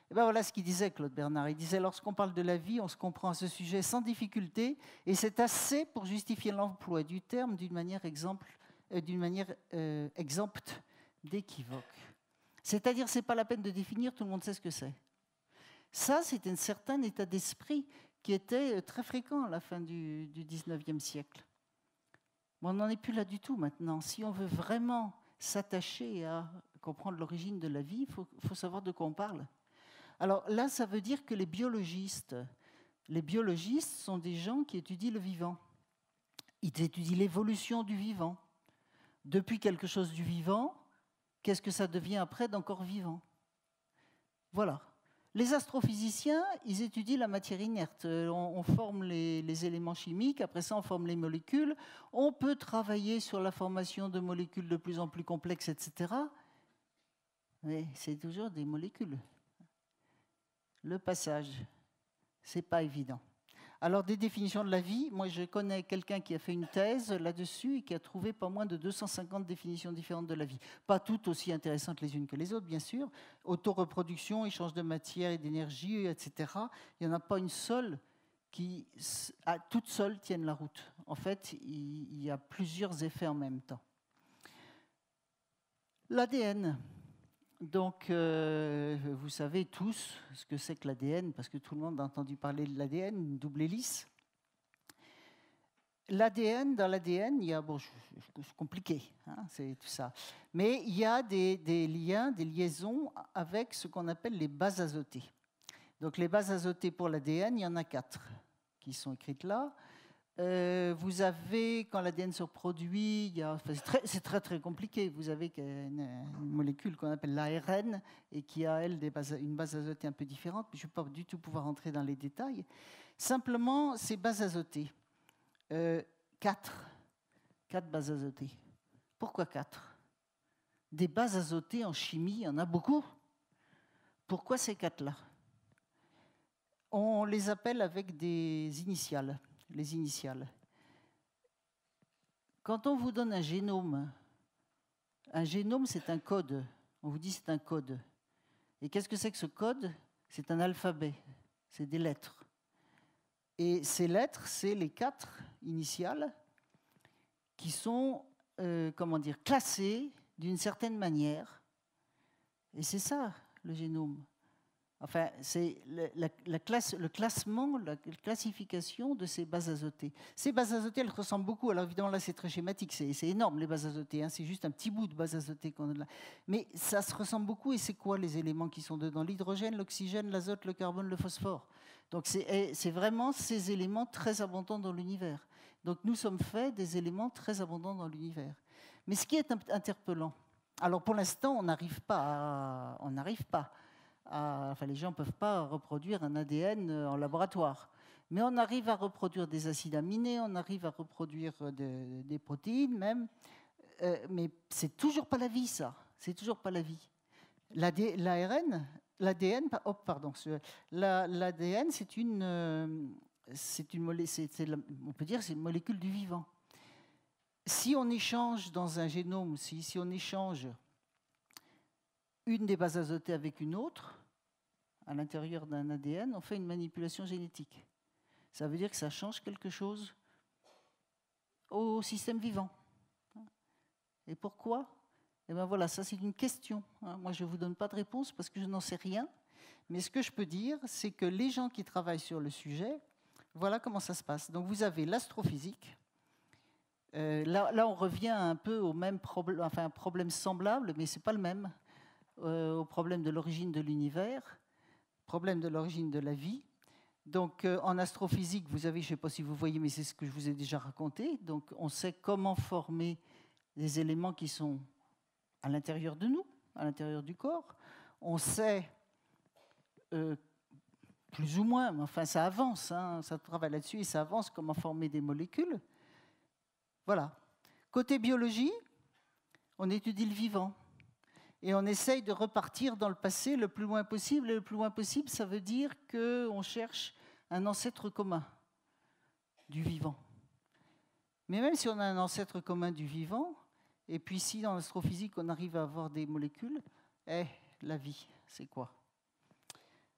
Et ben voilà ce qu'il disait, Claude Bernard. Il disait, lorsqu'on parle de la vie, on se comprend à ce sujet sans difficulté, et c'est assez pour justifier l'emploi du terme d'une manière, exemple, euh, d'une manière euh, exempte d'équivoque. C'est-à-dire, ce n'est pas la peine de définir, tout le monde sait ce que c'est. Ça, c'est un certain état d'esprit qui était très fréquent à la fin du, du dix-neuvième siècle. Mais on n'en est plus là du tout maintenant. Si on veut vraiment s'attacher à comprendre l'origine de la vie, il faut, faut savoir de quoi on parle. Alors là, ça veut dire que les biologistes, les biologistes sont des gens qui étudient le vivant. Ils étudient l'évolution du vivant. Depuis quelque chose du vivant, qu'est-ce que ça devient après d'encore vivant? Voilà. Les astrophysiciens, ils étudient la matière inerte. On, on forme les, les éléments chimiques, après ça on forme les molécules. On peut travailler sur la formation de molécules de plus en plus complexes, et cetera. Mais c'est toujours des molécules. Le passage, c'est pas évident. Alors, des définitions de la vie, moi je connais quelqu'un qui a fait une thèse là-dessus et qui a trouvé pas moins de deux cent cinquante définitions différentes de la vie. Pas toutes aussi intéressantes les unes que les autres, bien sûr. Autoreproduction, échange de matière et d'énergie, et cetera. Il n'y en a pas une seule qui, à toute seule, tienne la route. En fait, il y a plusieurs effets en même temps. L'A D N. Donc, euh, vous savez tous ce que c'est que l'A D N, parce que tout le monde a entendu parler de l'A D N, une double hélice. L'A D N, dans l'A D N, il y a, bon, c'est compliqué, hein, c'est tout ça, mais il y a des, des liens, des liaisons avec ce qu'on appelle les bases azotées. Donc, les bases azotées pour l'A D N, il y en a quatre qui sont écrites là. Euh, vous avez, quand l'A D N se reproduit, il y a, enfin, c'est, très, c'est très très compliqué. Vous avez une, une molécule qu'on appelle l'A R N et qui a, elle, des bases, une base azotée un peu différente. Je ne vais pas du tout pouvoir entrer dans les détails. Simplement, ces bases azotées, euh, quatre, quatre bases azotées. Pourquoi quatre? Des bases azotées en chimie, il y en a beaucoup. Pourquoi ces quatre-là? On les appelle avec des initiales. Les initiales. Quand on vous donne un génome, un génome, c'est un code. On vous dit c'est un code. Et qu'est-ce que c'est que ce code? C'est un alphabet. C'est des lettres. Et ces lettres, c'est les quatre initiales qui sont, euh, comment dire, classées d'une certaine manière. Et c'est ça, le génome. Enfin, c'est la, la, la classe, le classement, la classification de ces bases azotées. Ces bases azotées, elles ressemblent beaucoup. Alors évidemment, là, c'est très schématique. C'est, c'est énorme, les bases azotées. Hein, c'est juste un petit bout de bases azotées qu'on a là. Mais ça se ressemble beaucoup. Et c'est quoi les éléments qui sont dedans? L'hydrogène, l'oxygène, l'azote, le carbone, le phosphore. Donc c'est, c'est vraiment ces éléments très abondants dans l'univers. Donc nous sommes faits des éléments très abondants dans l'univers. Mais ce qui est interpellant, alors pour l'instant, on n'arrive pas à, on n'arrive pas à, enfin les gens ne peuvent pas reproduire un A D N en laboratoire. Mais on arrive à reproduire des acides aminés, on arrive à reproduire de, des protéines même. Euh, mais c'est toujours pas la vie, ça. C'est toujours pas la vie. L'A D N, l'A D N, oh, pardon, l'A D N, c'est une, euh, c'est une, c'est, c'est la, on peut dire, c'est une molécule du vivant. Si on échange dans un génome, si, si on échange une des bases azotées avec une autre, à l'intérieur d'un A D N, on fait une manipulation génétique. Ça veut dire que ça change quelque chose au système vivant. Et pourquoi? Eh bien voilà, ça c'est une question. Moi, je ne vous donne pas de réponse parce que je n'en sais rien. Mais ce que je peux dire, c'est que les gens qui travaillent sur le sujet, voilà comment ça se passe. Donc vous avez l'astrophysique. Euh, là, là, on revient un peu au même problème, enfin un problème semblable, mais ce n'est pas le même. Euh, au problème de l'origine de l'univers, problème de l'origine de la vie. Donc, euh, en astrophysique, vous avez, je ne sais pas si vous voyez, mais c'est ce que je vous ai déjà raconté. Donc, on sait comment former des éléments qui sont à l'intérieur de nous, à l'intérieur du corps. On sait, euh, plus ou moins, mais enfin, ça avance, hein, ça travaille là-dessus et ça avance, comment former des molécules. Voilà. Côté biologie, on étudie le vivant. Et on essaye de repartir dans le passé le plus loin possible. Et le plus loin possible, ça veut dire qu'on cherche un ancêtre commun du vivant. Mais même si on a un ancêtre commun du vivant, et puis si dans l'astrophysique, on arrive à avoir des molécules, eh, la vie, c'est quoi?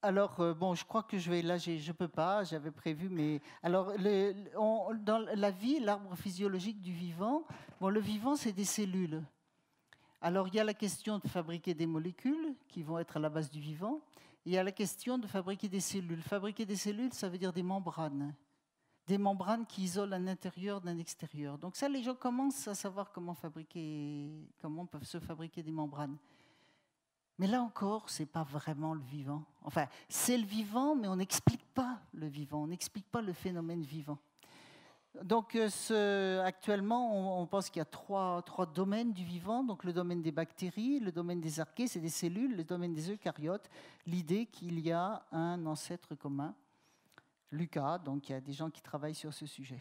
Alors, euh, bon, je crois que je vais, là, je ne peux pas, j'avais prévu, mais... Alors, le, on, dans la vie, l'arbre physiologique du vivant, bon, le vivant, c'est des cellules. Alors, il y a la question de fabriquer des molécules qui vont être à la base du vivant. Il y a la question de fabriquer des cellules. Fabriquer des cellules, ça veut dire des membranes. Des membranes qui isolent un intérieur d'un extérieur. Donc ça, les gens commencent à savoir comment fabriquer, comment peuvent se fabriquer des membranes. Mais là encore, ce n'est pas vraiment le vivant. Enfin, c'est le vivant, mais on n'explique pas le vivant, on n'explique pas le phénomène vivant. Donc, ce, actuellement, on, on pense qu'il y a trois, trois domaines du vivant. Donc, le domaine des bactéries, le domaine des archées, c'est des cellules, le domaine des eucaryotes. L'idée qu'il y a un ancêtre commun, Lucas, donc il y a des gens qui travaillent sur ce sujet.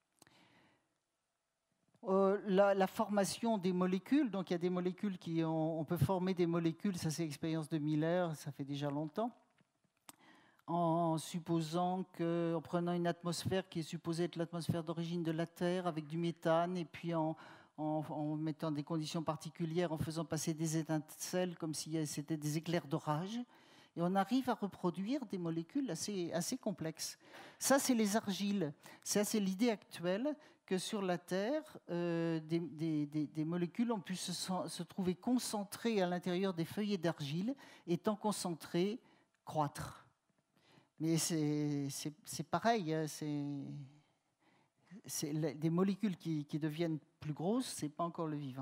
Euh, la, la formation des molécules, donc il y a des molécules qui ont, on peut former des molécules, ça c'est l'expérience de Miller, ça fait déjà longtemps, en supposant que, en prenant une atmosphère qui est supposée être l'atmosphère d'origine de la Terre avec du méthane, et puis en, en, en mettant des conditions particulières, en faisant passer des étincelles comme si c'était des éclairs d'orage, et on arrive à reproduire des molécules assez, assez complexes. Ça, c'est les argiles. Ça, c'est l'idée actuelle que sur la Terre, euh, des, des, des, des molécules ont pu se, se trouver concentrées à l'intérieur des feuillets d'argile, étant concentrées, croître. Mais c'est, c'est, c'est pareil, c'est, c'est des molécules qui, qui deviennent plus grosses, ce n'est pas encore le vivant.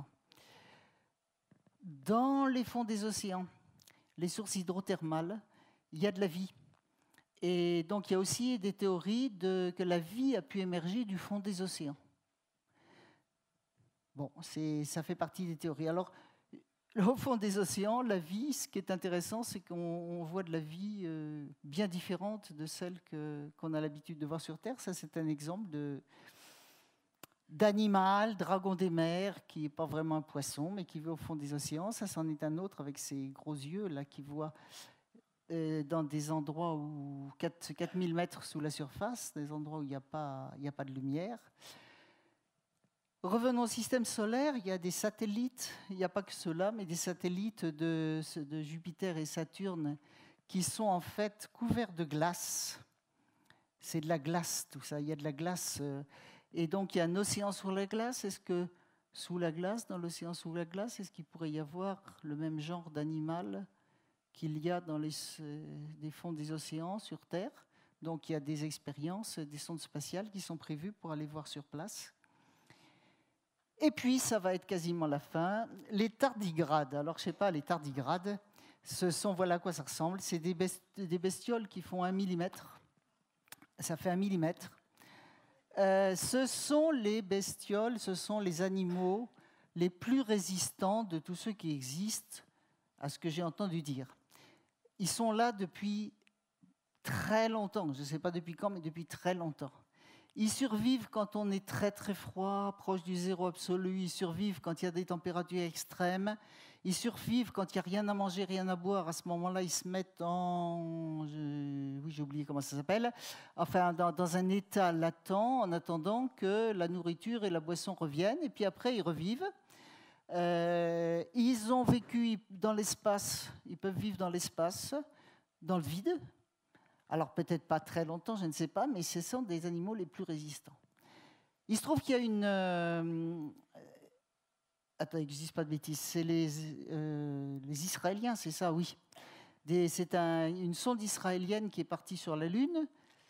Dans les fonds des océans, les sources hydrothermales, il y a de la vie. Et donc, il y a aussi des théories de, que la vie a pu émerger du fond des océans. Bon, c'est, ça fait partie des théories. Alors, au fond des océans, la vie, ce qui est intéressant, c'est qu'on voit de la vie euh, bien différente de celle que, qu'on a l'habitude de voir sur Terre. Ça, c'est un exemple de, d'animal, dragon des mers, qui n'est pas vraiment un poisson, mais qui vit au fond des océans. Ça, c'en est un autre avec ses gros yeux, là, qui voit... dans des endroits où quatre mille mètres sous la surface, des endroits où il n'y a pas, il n'y a pas de lumière. Revenons au système solaire, il y a des satellites, il n'y a pas que ceux-là, mais des satellites de, de Jupiter et Saturne qui sont en fait couverts de glace. C'est de la glace, tout ça, il y a de la glace. Et donc il y a un océan sous la glace. Est-ce que sous la glace, dans l'océan sous la glace, est-ce qu'il pourrait y avoir le même genre d'animal qu'il y a dans les, les fonds des océans sur Terre? Donc il y a des expériences, des sondes spatiales qui sont prévues pour aller voir sur place. Et puis, ça va être quasiment la fin. Les tardigrades. Alors, je ne sais pas, les tardigrades, ce sont, voilà à quoi ça ressemble. C'est des, best, des bestioles qui font un millimètre. Ça fait un millimètre. Euh, ce sont les bestioles, ce sont les animaux les plus résistants de tous ceux qui existent, à ce que j'ai entendu dire. Ils sont là depuis très longtemps. Je ne sais pas depuis quand, mais depuis très longtemps. Ils survivent quand on est très très froid, proche du zéro absolu. Ils survivent quand il y a des températures extrêmes. Ils survivent quand il n'y a rien à manger, rien à boire. À ce moment-là, ils se mettent en... Je... Oui, j'ai oublié comment ça s'appelle. Enfin, dans, dans un état latent, en attendant que la nourriture et la boisson reviennent. Et puis après, ils revivent. Euh, ils ont vécu dans l'espace. Ils peuvent vivre dans l'espace, dans le vide. Alors peut-être pas très longtemps, je ne sais pas, mais ce sont des animaux les plus résistants. Il se trouve qu'il y a une... Euh... Attends, je ne dis pas de bêtises, c'est les, euh, les Israéliens, c'est ça, oui. Des, c'est un, une sonde israélienne qui est partie sur la Lune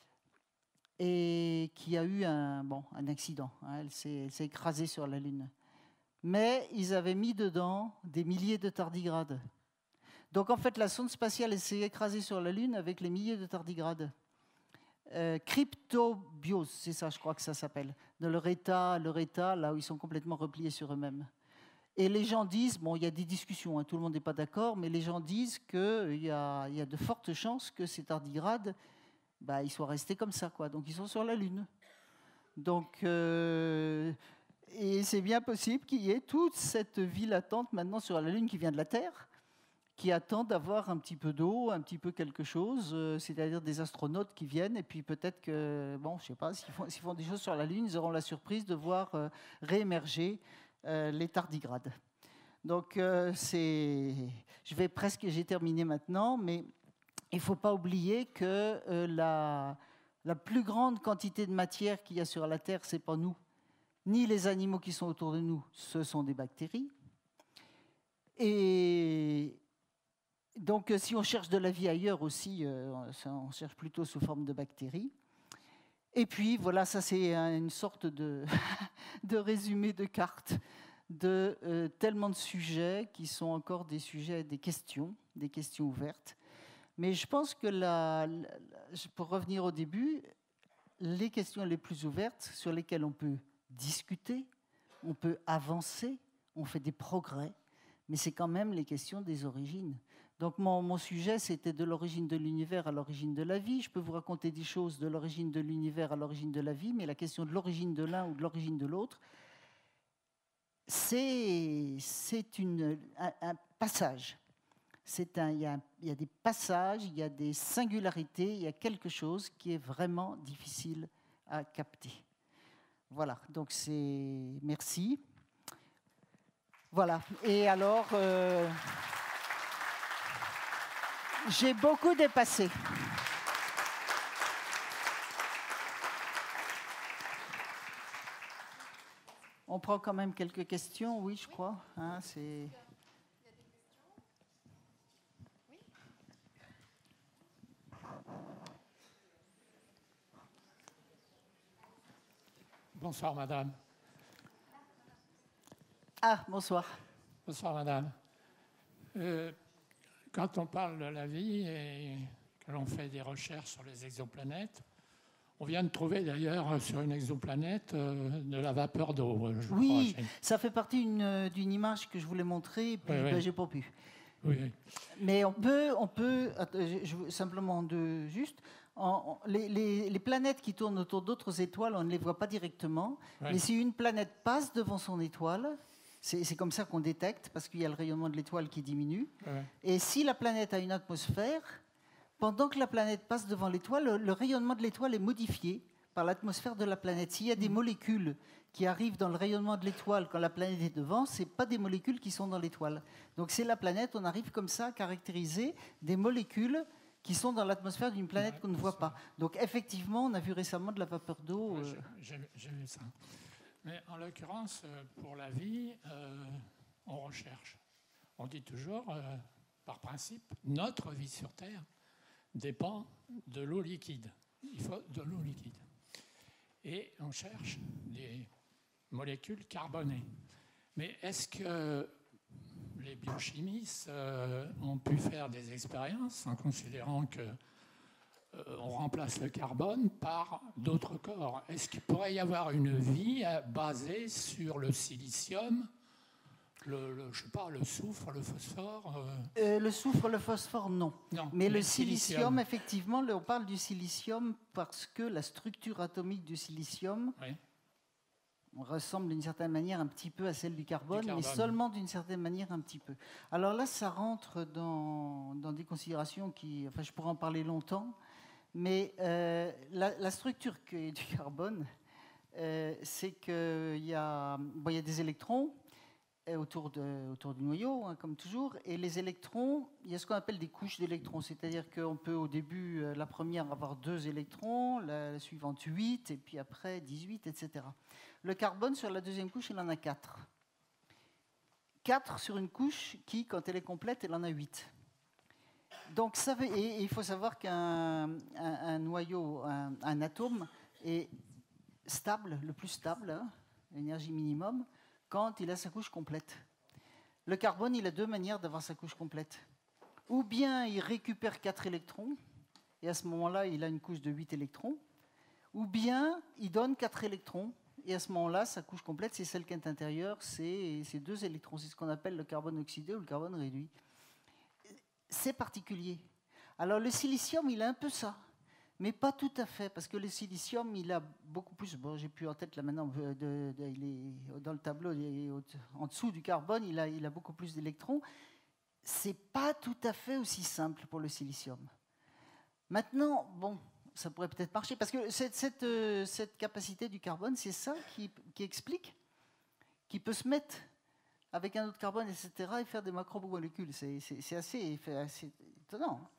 et qui a eu un, bon, un accident. Hein, elle, s'est, elle s'est écrasée sur la Lune. Mais ils avaient mis dedans des milliers de tardigrades. Donc, en fait, la sonde spatiale s'est écrasée sur la Lune avec les milliers de tardigrades. Euh, cryptobiose, c'est ça, je crois que ça s'appelle. De leur état, leur état, là où ils sont complètement repliés sur eux-mêmes. Et les gens disent, bon, il y a des discussions, hein, tout le monde n'est pas d'accord, mais les gens disent qu'il y a, y a de fortes chances que ces tardigrades, bah, ils soient restés comme ça, quoi. Donc, ils sont sur la Lune. Donc, euh, et c'est bien possible qu'il y ait toute cette vie latente maintenant sur la Lune qui vient de la Terre, qui attendent d'avoir un petit peu d'eau, un petit peu quelque chose, euh, c'est-à-dire des astronautes qui viennent, et puis peut-être que, bon, je ne sais pas, s'ils font, s'ils font des choses sur la Lune, ils auront la surprise de voir euh, réémerger euh, les tardigrades. Donc, euh, c'est, je vais presque, j'ai terminé maintenant, mais il ne faut pas oublier que euh, la, la plus grande quantité de matière qu'il y a sur la Terre, ce n'est pas nous, ni les animaux qui sont autour de nous, ce sont des bactéries. Et donc, si on cherche de la vie ailleurs aussi, euh, on cherche plutôt sous forme de bactéries. Et puis, voilà, ça c'est une sorte de, de résumé de carte de euh, tellement de sujets qui sont encore des sujets, des questions, des questions ouvertes. Mais je pense que, la, la, pour revenir au début, les questions les plus ouvertes sur lesquelles on peut discuter, on peut avancer, on fait des progrès, mais c'est quand même les questions des origines. Donc mon, mon sujet, c'était de l'origine de l'univers à l'origine de la vie. Je peux vous raconter des choses de l'origine de l'univers à l'origine de la vie, mais la question de l'origine de l'un ou de l'origine de l'autre, c'est, c'est une, un, un passage. C'est un, il, y a, il y a des passages, il y a des singularités, il y a quelque chose qui est vraiment difficile à capter. Voilà, donc c'est... Merci. Voilà, et alors... Euh, j'ai beaucoup dépassé. On prend quand même quelques questions, oui, je crois. Hein, c'est... Bonsoir, madame. Ah, bonsoir. Bonsoir, madame. Euh, quand on parle de la vie et que l'on fait des recherches sur les exoplanètes, on vient de trouver d'ailleurs sur une exoplanète euh, de la vapeur d'eau. Oui, crois. ça fait partie d'une, d'une image que je voulais montrer, et puis oui, ben, oui. j'ai pas pu. Oui, oui. Mais on peut, on peut je, je, simplement de, juste, en, les, les, les planètes qui tournent autour d'autres étoiles, on ne les voit pas directement, oui. Mais si une planète passe devant son étoile, c'est, c'est comme ça qu'on détecte, parce qu'il y a le rayonnement de l'étoile qui diminue. Oui. Et si la planète a une atmosphère, pendant que la planète passe devant l'étoile, le, le rayonnement de l'étoile est modifié par l'atmosphère de la planète. S'il y a des mmh. molécules qui arrivent dans le rayonnement de l'étoile quand la planète est devant, ce n'est pas des molécules qui sont dans l'étoile. Donc c'est la planète, on arrive comme ça à caractériser des molécules qui sont dans l'atmosphère d'une planète ouais, qu'on ne voit pas. Donc effectivement, on a vu récemment de la vapeur d'eau. Ouais, j'ai, j'ai vu ça. Mais en l'occurrence, pour la vie, euh, on recherche. On dit toujours, euh, par principe, notre vie sur Terre dépend de l'eau liquide. Il faut de l'eau liquide. Et on cherche des molécules carbonées. Mais est-ce que les biochimistes euh, ont pu faire des expériences en considérant que euh, on remplace le carbone par d'autres corps? Est-ce qu'il pourrait y avoir une vie basée sur le silicium, le, le, je sais pas, le soufre, le phosphore euh... Euh, Le soufre, le phosphore, non. non mais, mais le silicium, silicium, effectivement, on parle du silicium parce que la structure atomique du silicium oui. ressemble d'une certaine manière un petit peu à celle du carbone, du carbone. mais seulement d'une certaine manière un petit peu. Alors là, ça rentre dans, dans des considérations qui... Enfin, je pourrais en parler longtemps, mais euh, la, la structure du carbone, euh, c'est qu'il y a, bon, il y a des électrons autour, de, autour du noyau, hein, comme toujours, et les électrons, il y a ce qu'on appelle des couches d'électrons, c'est-à-dire qu'on peut au début, la première, avoir deux électrons, la, la suivante huit, et puis après dix-huit, et cetera. Le carbone, sur la deuxième couche, il en a quatre. quatre sur une couche qui, quand elle est complète, elle en a huit. Donc, ça veut, et il faut savoir qu'un un, un noyau, un, un atome, est stable, le plus stable, hein, l'énergie minimum, quand il a sa couche complète. Le carbone, il a deux manières d'avoir sa couche complète. Ou bien il récupère quatre électrons, et à ce moment-là, il a une couche de huit électrons, ou bien il donne quatre électrons, et à ce moment-là, sa couche complète, c'est celle qui est intérieure, c'est, c'est deux électrons. C'est ce qu'on appelle le carbone oxydé ou le carbone réduit. C'est particulier. Alors le silicium, il a un peu ça. Mais pas tout à fait, parce que le silicium, il a beaucoup plus... Bon, j'ai plus en tête là maintenant, de, de, de, il est dans le tableau, il est au, en dessous du carbone, il a, il a beaucoup plus d'électrons. C'est pas tout à fait aussi simple pour le silicium. Maintenant, bon, ça pourrait peut-être marcher, parce que cette, cette, cette capacité du carbone, c'est ça qui, qui explique qu'il peut se mettre avec un autre carbone, et cetera, et faire des macromolécules. C'est, c'est, c'est assez, assez étonnant.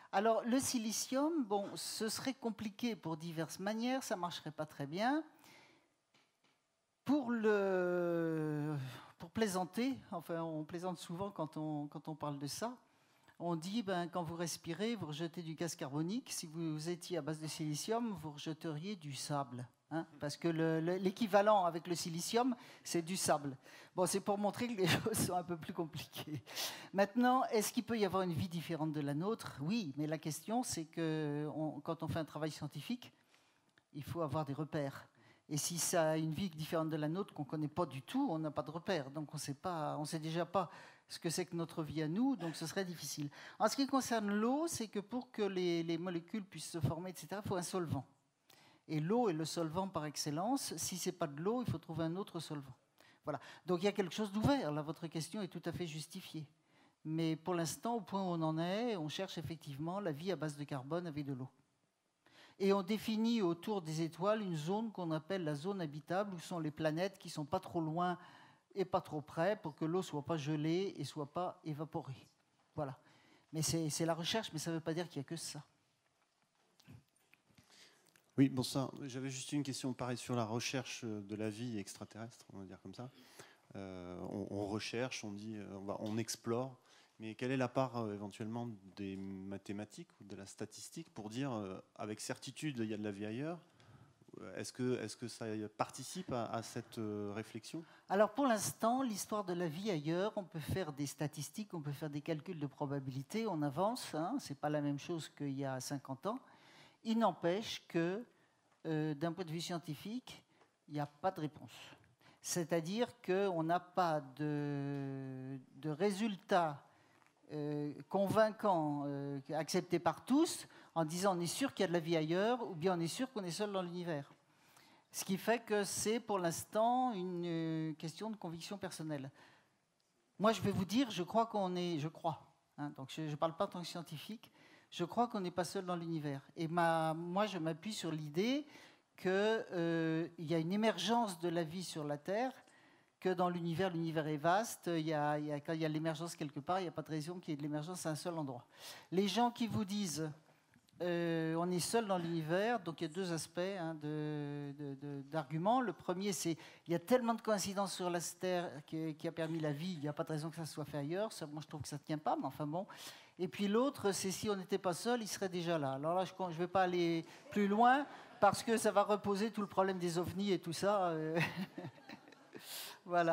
Alors, le silicium, bon, ce serait compliqué pour diverses manières, ça ne marcherait pas très bien. Pour, le, pour plaisanter, enfin, on plaisante souvent quand on, quand on parle de ça, on dit, ben, quand vous respirez, vous rejetez du gaz carbonique. Si vous étiez à base de silicium, vous rejeteriez du sable. Hein, parce que l'équivalent avec le silicium, c'est du sable. Bon, c'est pour montrer que les choses sont un peu plus compliquées. Maintenant, est-ce qu'il peut y avoir une vie différente de la nôtre? Oui, mais la question, c'est que on, quand on fait un travail scientifique, il faut avoir des repères. Et si ça a une vie différente de la nôtre qu'on ne connaît pas du tout, on n'a pas de repères. Donc on sait pas, on sait déjà pas ce que c'est que notre vie à nous, donc ce serait difficile. En ce qui concerne l'eau, c'est que pour que les, les molécules puissent se former, et cetera, il faut un solvant. Et l'eau est le solvant par excellence. Si ce n'est pas de l'eau, il faut trouver un autre solvant. Voilà. Donc il y a quelque chose d'ouvert. Là, votre question est tout à fait justifiée. Mais pour l'instant, au point où on en est, on cherche effectivement la vie à base de carbone avec de l'eau. Et on définit autour des étoiles une zone qu'on appelle la zone habitable, où sont les planètes qui ne sont pas trop loin et pas trop près, pour que l'eau ne soit pas gelée et ne soit pas évaporée. Voilà. Mais c'est la recherche, mais ça ne veut pas dire qu'il n'y a que ça. Oui, bon ça, j'avais juste une question pareil sur la recherche de la vie extraterrestre, on va dire comme ça. Euh, on, on recherche, on dit, on, va, on explore, mais quelle est la part euh, éventuellement des mathématiques ou de la statistique pour dire euh, avec certitude il y a de la vie ailleurs? Est-ce que, est-ce que ça participe à, à cette euh, réflexion? Alors pour l'instant, l'histoire de la vie ailleurs, on peut faire des statistiques, on peut faire des calculs de probabilité, on avance, hein, c'est pas la même chose qu'il y a cinquante ans. Il n'empêche que, euh, d'un point de vue scientifique, il n'y a pas de réponse. C'est-à-dire qu'on n'a pas de, de résultats euh, convaincants, euh, acceptés par tous, en disant on est sûr qu'il y a de la vie ailleurs, ou bien on est sûr qu'on est seul dans l'univers. Ce qui fait que c'est pour l'instant une euh, question de conviction personnelle. Moi, je vais vous dire, je crois qu'on est... Je crois, hein, donc je ne parle pas en tant que scientifique. Je crois qu'on n'est pas seul dans l'univers. Et ma, moi, je m'appuie sur l'idée qu'il euh, y a une émergence de la vie sur la Terre, que dans l'univers, l'univers est vaste. Il y a, il y a, quand il y a l'émergence quelque part, il n'y a pas de raison qu'il y ait de l'émergence à un seul endroit. Les gens qui vous disent euh, on est seul dans l'univers, donc il y a deux aspects hein, de, de, de, d'arguments. Le premier, c'est il y a tellement de coïncidences sur la Terre qui, qui a permis la vie, il n'y a pas de raison que ça se soit fait ailleurs. Ça, moi, je trouve que ça ne tient pas, mais enfin bon... Et puis l'autre, c'est si on n'était pas seul, il serait déjà là. Alors là, je ne vais pas aller plus loin parce que ça va reposer tout le problème des ovnis et tout ça. Voilà.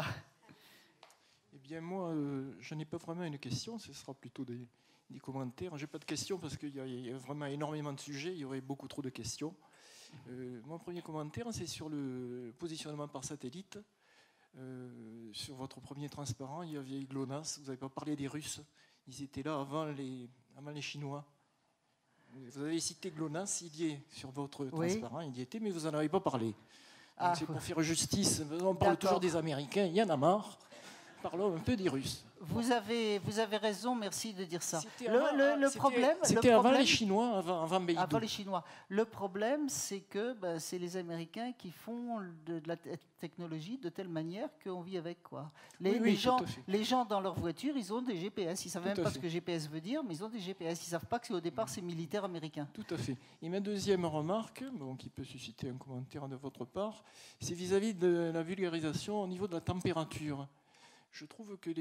Eh bien, moi, euh, je n'ai pas vraiment une question, ce sera plutôt des, des commentaires. Je n'ai pas de questions parce qu'il y, y a vraiment énormément de sujets, il y aurait beaucoup trop de questions. Euh, mon premier commentaire, c'est sur le positionnement par satellite. Euh, sur votre premier transparent, il y avait GLONASS, vous n'avez pas parlé des Russes. Ils étaient là avant les, avant les Chinois. Vous avez cité GLONASS, il y est sur votre transparent, oui. Il y était, mais vous n'en avez pas parlé. Ah, c'est pour faire justice. On parle toujours des Américains, il y en a marre. Parlons un peu des Russes. Vous avez, vous avez raison, merci de dire ça. C'était le, avant, le, le problème, c'était le avant problème, les Chinois, avant, avant Beidou. Avant les Chinois. Le problème, c'est que ben, c'est les Américains qui font de, de la technologie de telle manière qu'on vit avec. Quoi. Les, oui, oui, les, gens, les gens dans leur voiture, ils ont des G P S. Ils ne savent tout même pas fait. Ce que G P S veut dire, mais ils ont des G P S. Ils ne savent pas qu'au départ, c'est militaire américain. Tout à fait. Et ma deuxième remarque, bon, qui peut susciter un commentaire de votre part, c'est vis-à-vis de la vulgarisation au niveau de la température. Je trouve que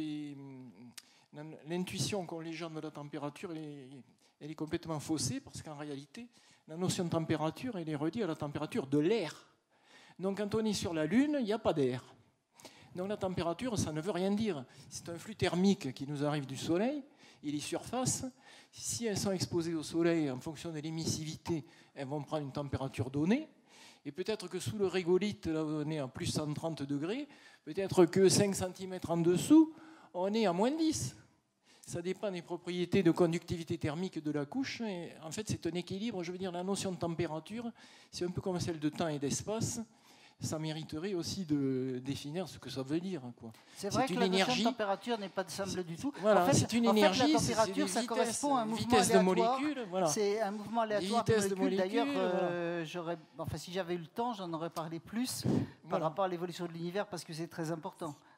l'intuition qu'ont les gens de la température, elle est, elle est complètement faussée, parce qu'en réalité, la notion de température, elle est reliée à la température de l'air. Donc quand on est sur la Lune, il n'y a pas d'air. Donc la température, ça ne veut rien dire. C'est un flux thermique qui nous arrive du Soleil, et les surfaces, si elles sont exposées au Soleil en fonction de l'émissivité, elles vont prendre une température donnée. Et peut-être que sous le régolithe, là où on est à plus cent trente degrés, peut-être que cinq centimètres en dessous, on est à moins dix. Ça dépend des propriétés de conductivité thermique de la couche. Et en fait, c'est un équilibre. Je veux dire, la notion de température, c'est un peu comme celle de temps et d'espace. Ça mériterait aussi de définir ce que ça veut dire. C'est vrai que la notion de température n'est pas simple du tout. Voilà, en fait, c'est une en énergie, fait, la température, ça vitesse, correspond à un mouvement vitesse aléatoire. de molécules. Voilà. C'est un mouvement aléatoire de molécules. molécules. D'ailleurs, voilà. euh, j'aurais, enfin, si j'avais eu le temps, j'en aurais parlé plus voilà. par rapport à l'évolution de l'univers, parce que c'est très important.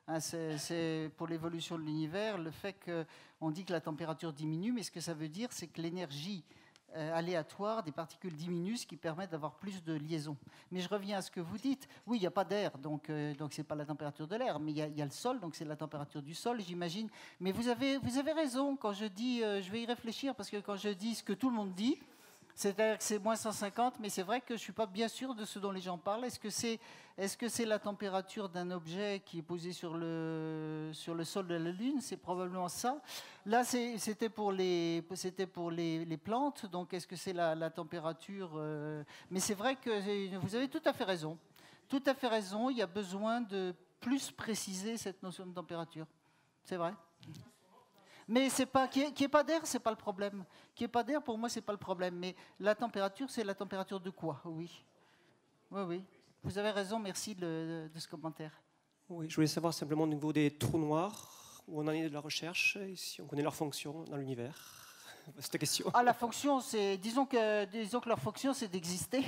Hein, c'est pour l'évolution de l'univers, le fait qu'on dit que la température diminue, mais ce que ça veut dire, c'est que l'énergie euh, aléatoire des particules diminue, ce qui permet d'avoir plus de liaisons. Mais je reviens à ce que vous dites. Oui, il n'y a pas d'air, donc euh, donc c'est pas la température de l'air, mais il y, y a le sol, donc c'est la température du sol, j'imagine. Mais vous avez, vous avez raison quand je dis, euh, je vais y réfléchir, parce que quand je dis ce que tout le monde dit, c'est-à-dire que c'est moins cent cinquante, mais c'est vrai que je ne suis pas bien sûr de ce dont les gens parlent. Est-ce que c'est est-ce que c'est la température d'un objet qui est posé sur le, sur le sol de la Lune? C'est probablement ça. Là, c'était pour, les, pour les, les plantes, donc est-ce que c'est la, la température euh... Mais c'est vrai que vous avez tout à fait raison. Tout à fait raison, il y a besoin de plus préciser cette notion de température. C'est vrai. Mais c'est pas qu'il n'y ait pas d'air, c'est pas le problème. Qu'il n'y ait pas d'air, pour moi, c'est pas le problème. Mais la température, c'est la température de quoi? Oui, oui, oui. Vous avez raison. Merci de, de ce commentaire. Oui, je voulais savoir simplement au niveau des trous noirs où on en est de la recherche et si on connaît leur fonction dans l'univers. Cette question. Ah, la fonction, c'est disons que disons que leur fonction, c'est d'exister.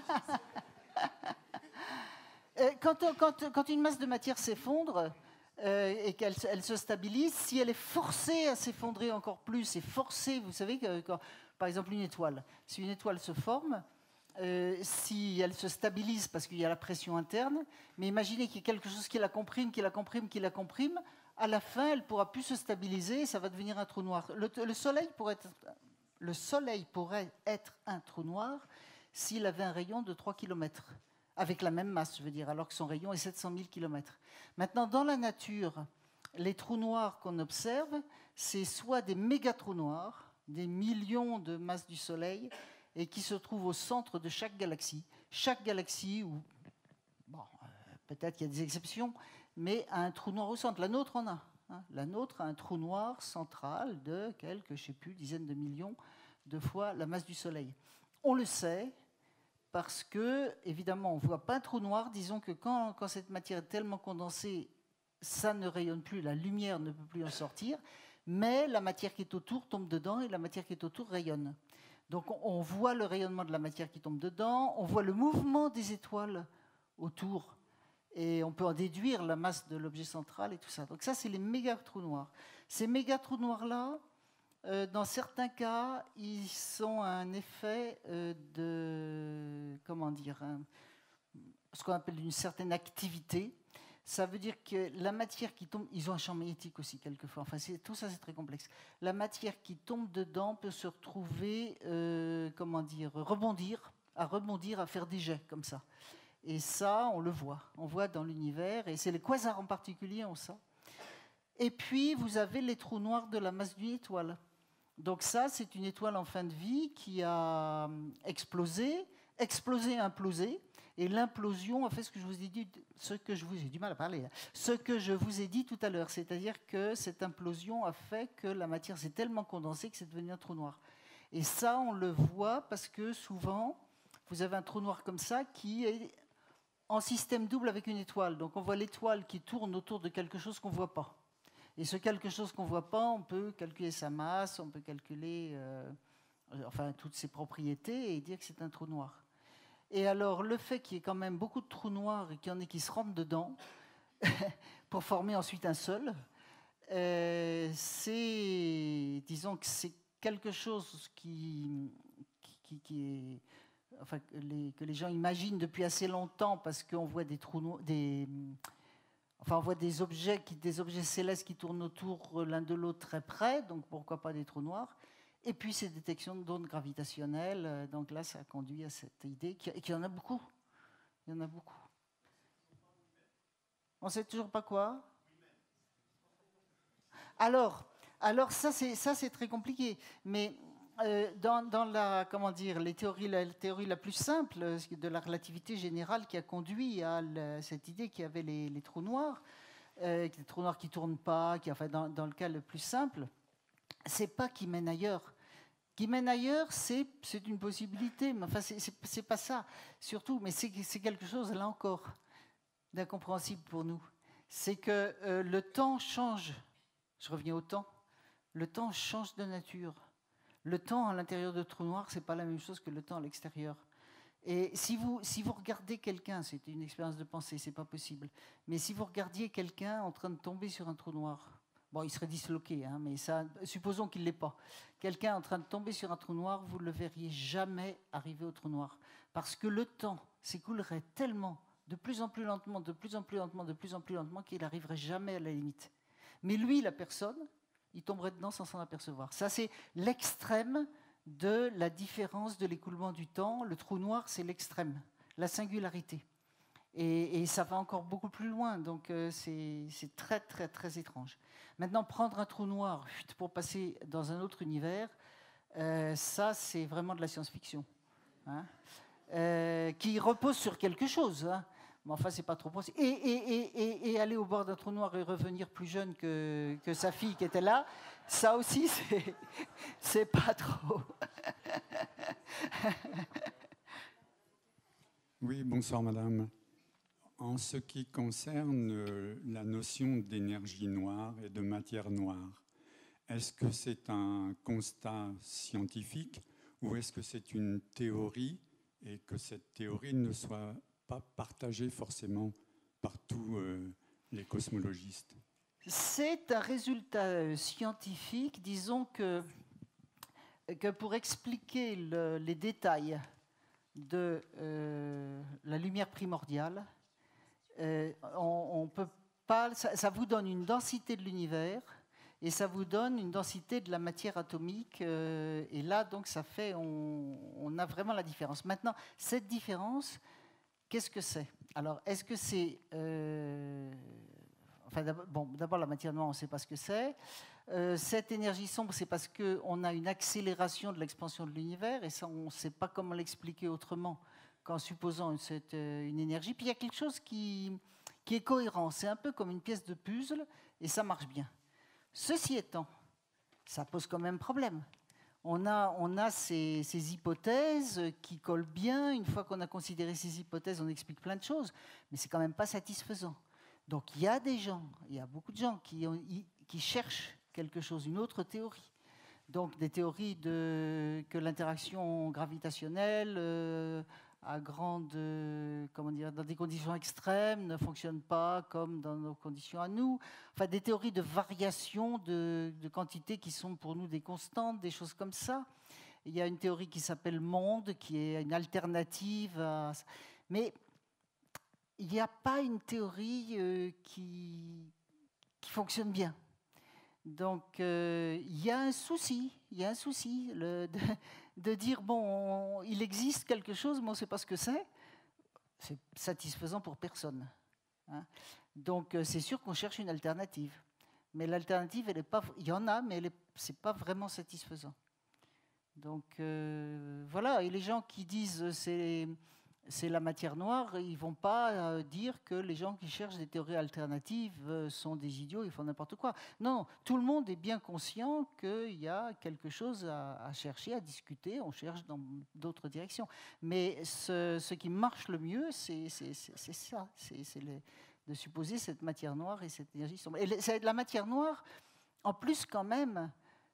quand, quand, quand une masse de matière s'effondre. Euh, et qu'elle elle se stabilise, si elle est forcée à s'effondrer encore plus, et forcée, vous savez, que, quand, par exemple une étoile, si une étoile se forme, euh, si elle se stabilise parce qu'il y a la pression interne, mais imaginez qu'il y ait quelque chose qui la comprime, qui la comprime, qui la comprime, à la fin, elle ne pourra plus se stabiliser et ça va devenir un trou noir. Le, le, soleil pourrait être, le Soleil pourrait être un trou noir s'il avait un rayon de trois kilomètres. Avec la même masse, je veux dire, alors que son rayon est sept cent mille kilomètres. Maintenant, dans la nature, les trous noirs qu'on observe, c'est soit des méga-trous noirs, des millions de masses du Soleil, et qui se trouvent au centre de chaque galaxie. Chaque galaxie, ou bon, euh, peut-être qu'il y a des exceptions, mais a un trou noir au centre. La nôtre en a. Hein. La nôtre a un trou noir central de quelques, je ne sais plus, dizaines de millions de fois la masse du Soleil. On le sait, parce que, évidemment, on ne voit pas un trou noir. Disons que quand, quand cette matière est tellement condensée, ça ne rayonne plus, la lumière ne peut plus en sortir, mais la matière qui est autour tombe dedans et la matière qui est autour rayonne. Donc on voit le rayonnement de la matière qui tombe dedans, on voit le mouvement des étoiles autour, et on peut en déduire la masse de l'objet central et tout ça. Donc ça, c'est les méga trous noirs. Ces méga trous noirs-là, Euh, dans certains cas, ils sont un effet euh, de, comment dire, un, ce qu'on appelle une certaine activité. Ça veut dire que la matière qui tombe, ils ont un champ magnétique aussi quelquefois. Enfin, tout ça, c'est très complexe. La matière qui tombe dedans peut se retrouver, euh, comment dire, rebondir, à rebondir, à faire des jets comme ça. Et ça, on le voit. On voit dans l'univers, et c'est les quasars en particulier ont ça. Et puis, vous avez les trous noirs de la masse d'une étoile. Donc ça, c'est une étoile en fin de vie qui a explosé, explosé, implosé, et l'implosion a fait ce que je vous ai dit, ce que je vous ai du mal à parler, là, ce que je vous ai dit tout à l'heure, c'est-à-dire que cette implosion a fait que la matière s'est tellement condensée que c'est devenu un trou noir. Et ça, on le voit parce que souvent, vous avez un trou noir comme ça qui est en système double avec une étoile. Donc on voit l'étoile qui tourne autour de quelque chose qu'on ne voit pas. Et ce quelque chose qu'on ne voit pas, on peut calculer sa masse, on peut calculer euh, enfin, toutes ses propriétés et dire que c'est un trou noir. Et alors, le fait qu'il y ait quand même beaucoup de trous noirs et qu'il y en ait qui se rentrent dedans pour former ensuite un seul, euh, c'est, disons que c'est quelque chose qui, qui, qui est, enfin, que les, que les gens imaginent depuis assez longtemps parce qu'on voit des trous noirs, des Enfin, on voit des objets, qui, des objets célestes qui tournent autour l'un de l'autre très près, donc pourquoi pas des trous noirs. Et puis ces détections d'ondes gravitationnelles, donc là, ça a conduit à cette idée, et qu'il y en a beaucoup. Il y en a beaucoup. On ne sait toujours pas quoi. Alors, alors ça, c'est, ça, c'est très compliqué. Mais euh, dans, dans la, comment dire, les théories, la, la théorie la plus simple de la relativité générale qui a conduit à la, cette idée qu'il y avait les, les trous noirs, euh, les trous noirs qui ne tournent pas, qui, enfin, dans, dans le cas le plus simple, c'est pas qu'ils mènent ailleurs. Qui mène ailleurs, c'est, c'est une possibilité, mais enfin, c'est, c'est, c'est pas ça, surtout, mais c'est, c'est quelque chose, là encore, d'incompréhensible pour nous. C'est que euh, le temps change. Je reviens au temps. Le temps change de nature. Le temps à l'intérieur de trous noirs, ce n'est pas la même chose que le temps à l'extérieur. Et si vous, si vous regardez quelqu'un, c'est une expérience de pensée, c'est pas possible, mais si vous regardiez quelqu'un en train de tomber sur un trou noir, bon, il serait disloqué, hein, mais ça, supposons qu'il ne l'est pas. Quelqu'un en train de tomber sur un trou noir, vous ne le verriez jamais arriver au trou noir, parce que le temps s'écoulerait tellement, de plus en plus lentement, de plus en plus lentement, de plus en plus lentement, qu'il n'arriverait jamais à la limite. Mais lui, la personne, il tomberait dedans sans s'en apercevoir. Ça, c'est l'extrême de la différence de l'écoulement du temps. Le trou noir, c'est l'extrême, la singularité. Et, et ça va encore beaucoup plus loin, donc euh, c'est, c'est très, très, très étrange. Maintenant, prendre un trou noir pour passer dans un autre univers, euh, ça, c'est vraiment de la science-fiction, hein, euh, qui repose sur quelque chose, hein. Mais enfin, c'est pas trop possible. Et, et, et, et, et aller au bord d'un trou noir et revenir plus jeune que, que sa fille qui était là, ça aussi, c'est, c'est pas trop. Oui, bonsoir madame. En ce qui concerne euh, la notion d'énergie noire et de matière noire, est-ce que c'est un constat scientifique ou est-ce que c'est une théorie et que cette théorie ne soit pas partagée forcément par tous euh, les cosmologistes? C'est un résultat scientifique, disons que, que pour expliquer le, les détails de euh, la lumière primordiale, euh, on, on peut pas, ça, ça vous donne une densité de l'univers et ça vous donne une densité de la matière atomique, euh, et là donc ça fait, on, on a vraiment la différence. Maintenant, cette différence, qu'est-ce que c'est? Alors, est-ce que c'est euh, Enfin, d'abord, bon, d'abord, la matière noire, on ne sait pas ce que c'est. Euh, cette énergie sombre, c'est parce qu'on a une accélération de l'expansion de l'univers, et ça, on ne sait pas comment l'expliquer autrement qu'en supposant une, cette, une énergie. Puis il y a quelque chose qui, qui est cohérent. C'est un peu comme une pièce de puzzle, et ça marche bien. Ceci étant, ça pose quand même problème. On a, on a ces, ces hypothèses qui collent bien. Une fois qu'on a considéré ces hypothèses, on explique plein de choses, mais c'est quand même pas satisfaisant. Donc il y a des gens, il y a beaucoup de gens qui, ont, qui cherchent quelque chose, une autre théorie. Donc des théories de, que l'interaction gravitationnelle euh, à grande, euh, comment dire, dans des conditions extrêmes ne fonctionne pas comme dans nos conditions à nous. Enfin des théories de variation de, de quantités qui sont pour nous des constantes, des choses comme ça. Il y a une théorie qui s'appelle monde, qui est une alternative à... Mais il n'y a pas une théorie euh, qui, qui fonctionne bien. Donc, euh, il y a un souci, il y a un souci le, de, de dire, bon, on, il existe quelque chose, mais on ne sait pas ce que c'est. C'est satisfaisant pour personne, hein. Donc, euh, c'est sûr qu'on cherche une alternative. Mais l'alternative, elle est pas, il y en a, mais ce n'est pas vraiment satisfaisant. Donc, euh, voilà. Et les gens qui disent c'est... c'est la matière noire, ils ne vont pas dire que les gens qui cherchent des théories alternatives sont des idiots, ils font n'importe quoi. Non, tout le monde est bien conscient qu'il y a quelque chose à, à chercher, à discuter, on cherche dans d'autres directions. Mais ce, ce qui marche le mieux, c'est, c'est, c'est, c'est ça, c'est, c'est les, de supposer cette matière noire et cette énergie sombre. Et c'est de la matière noire, en plus quand même...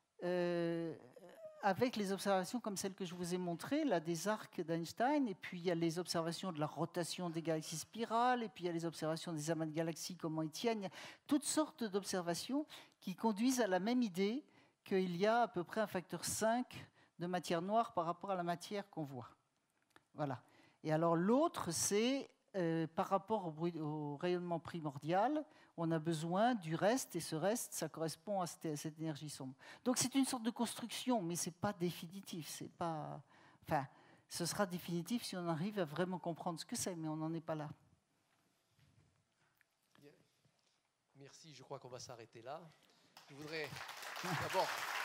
Euh, avec les observations comme celles que je vous ai montrées, là, des arcs d'Einstein, et puis il y a les observations de la rotation des galaxies spirales, et puis il y a les observations des amas de galaxies, comment ils tiennent. Il y a toutes sortes d'observations qui conduisent à la même idée qu'il y a à peu près un facteur cinq de matière noire par rapport à la matière qu'on voit. Voilà. Et alors l'autre, c'est euh, par rapport au, bruit, au rayonnement primordial, on a besoin du reste, et ce reste, ça correspond à cette, à cette énergie sombre. Donc c'est une sorte de construction, mais ce n'est pas définitif. C'est pas, enfin, ce sera définitif si on arrive à vraiment comprendre ce que c'est, mais on n'en est pas là. Merci, je crois qu'on va s'arrêter là. Je voudrais d'abord...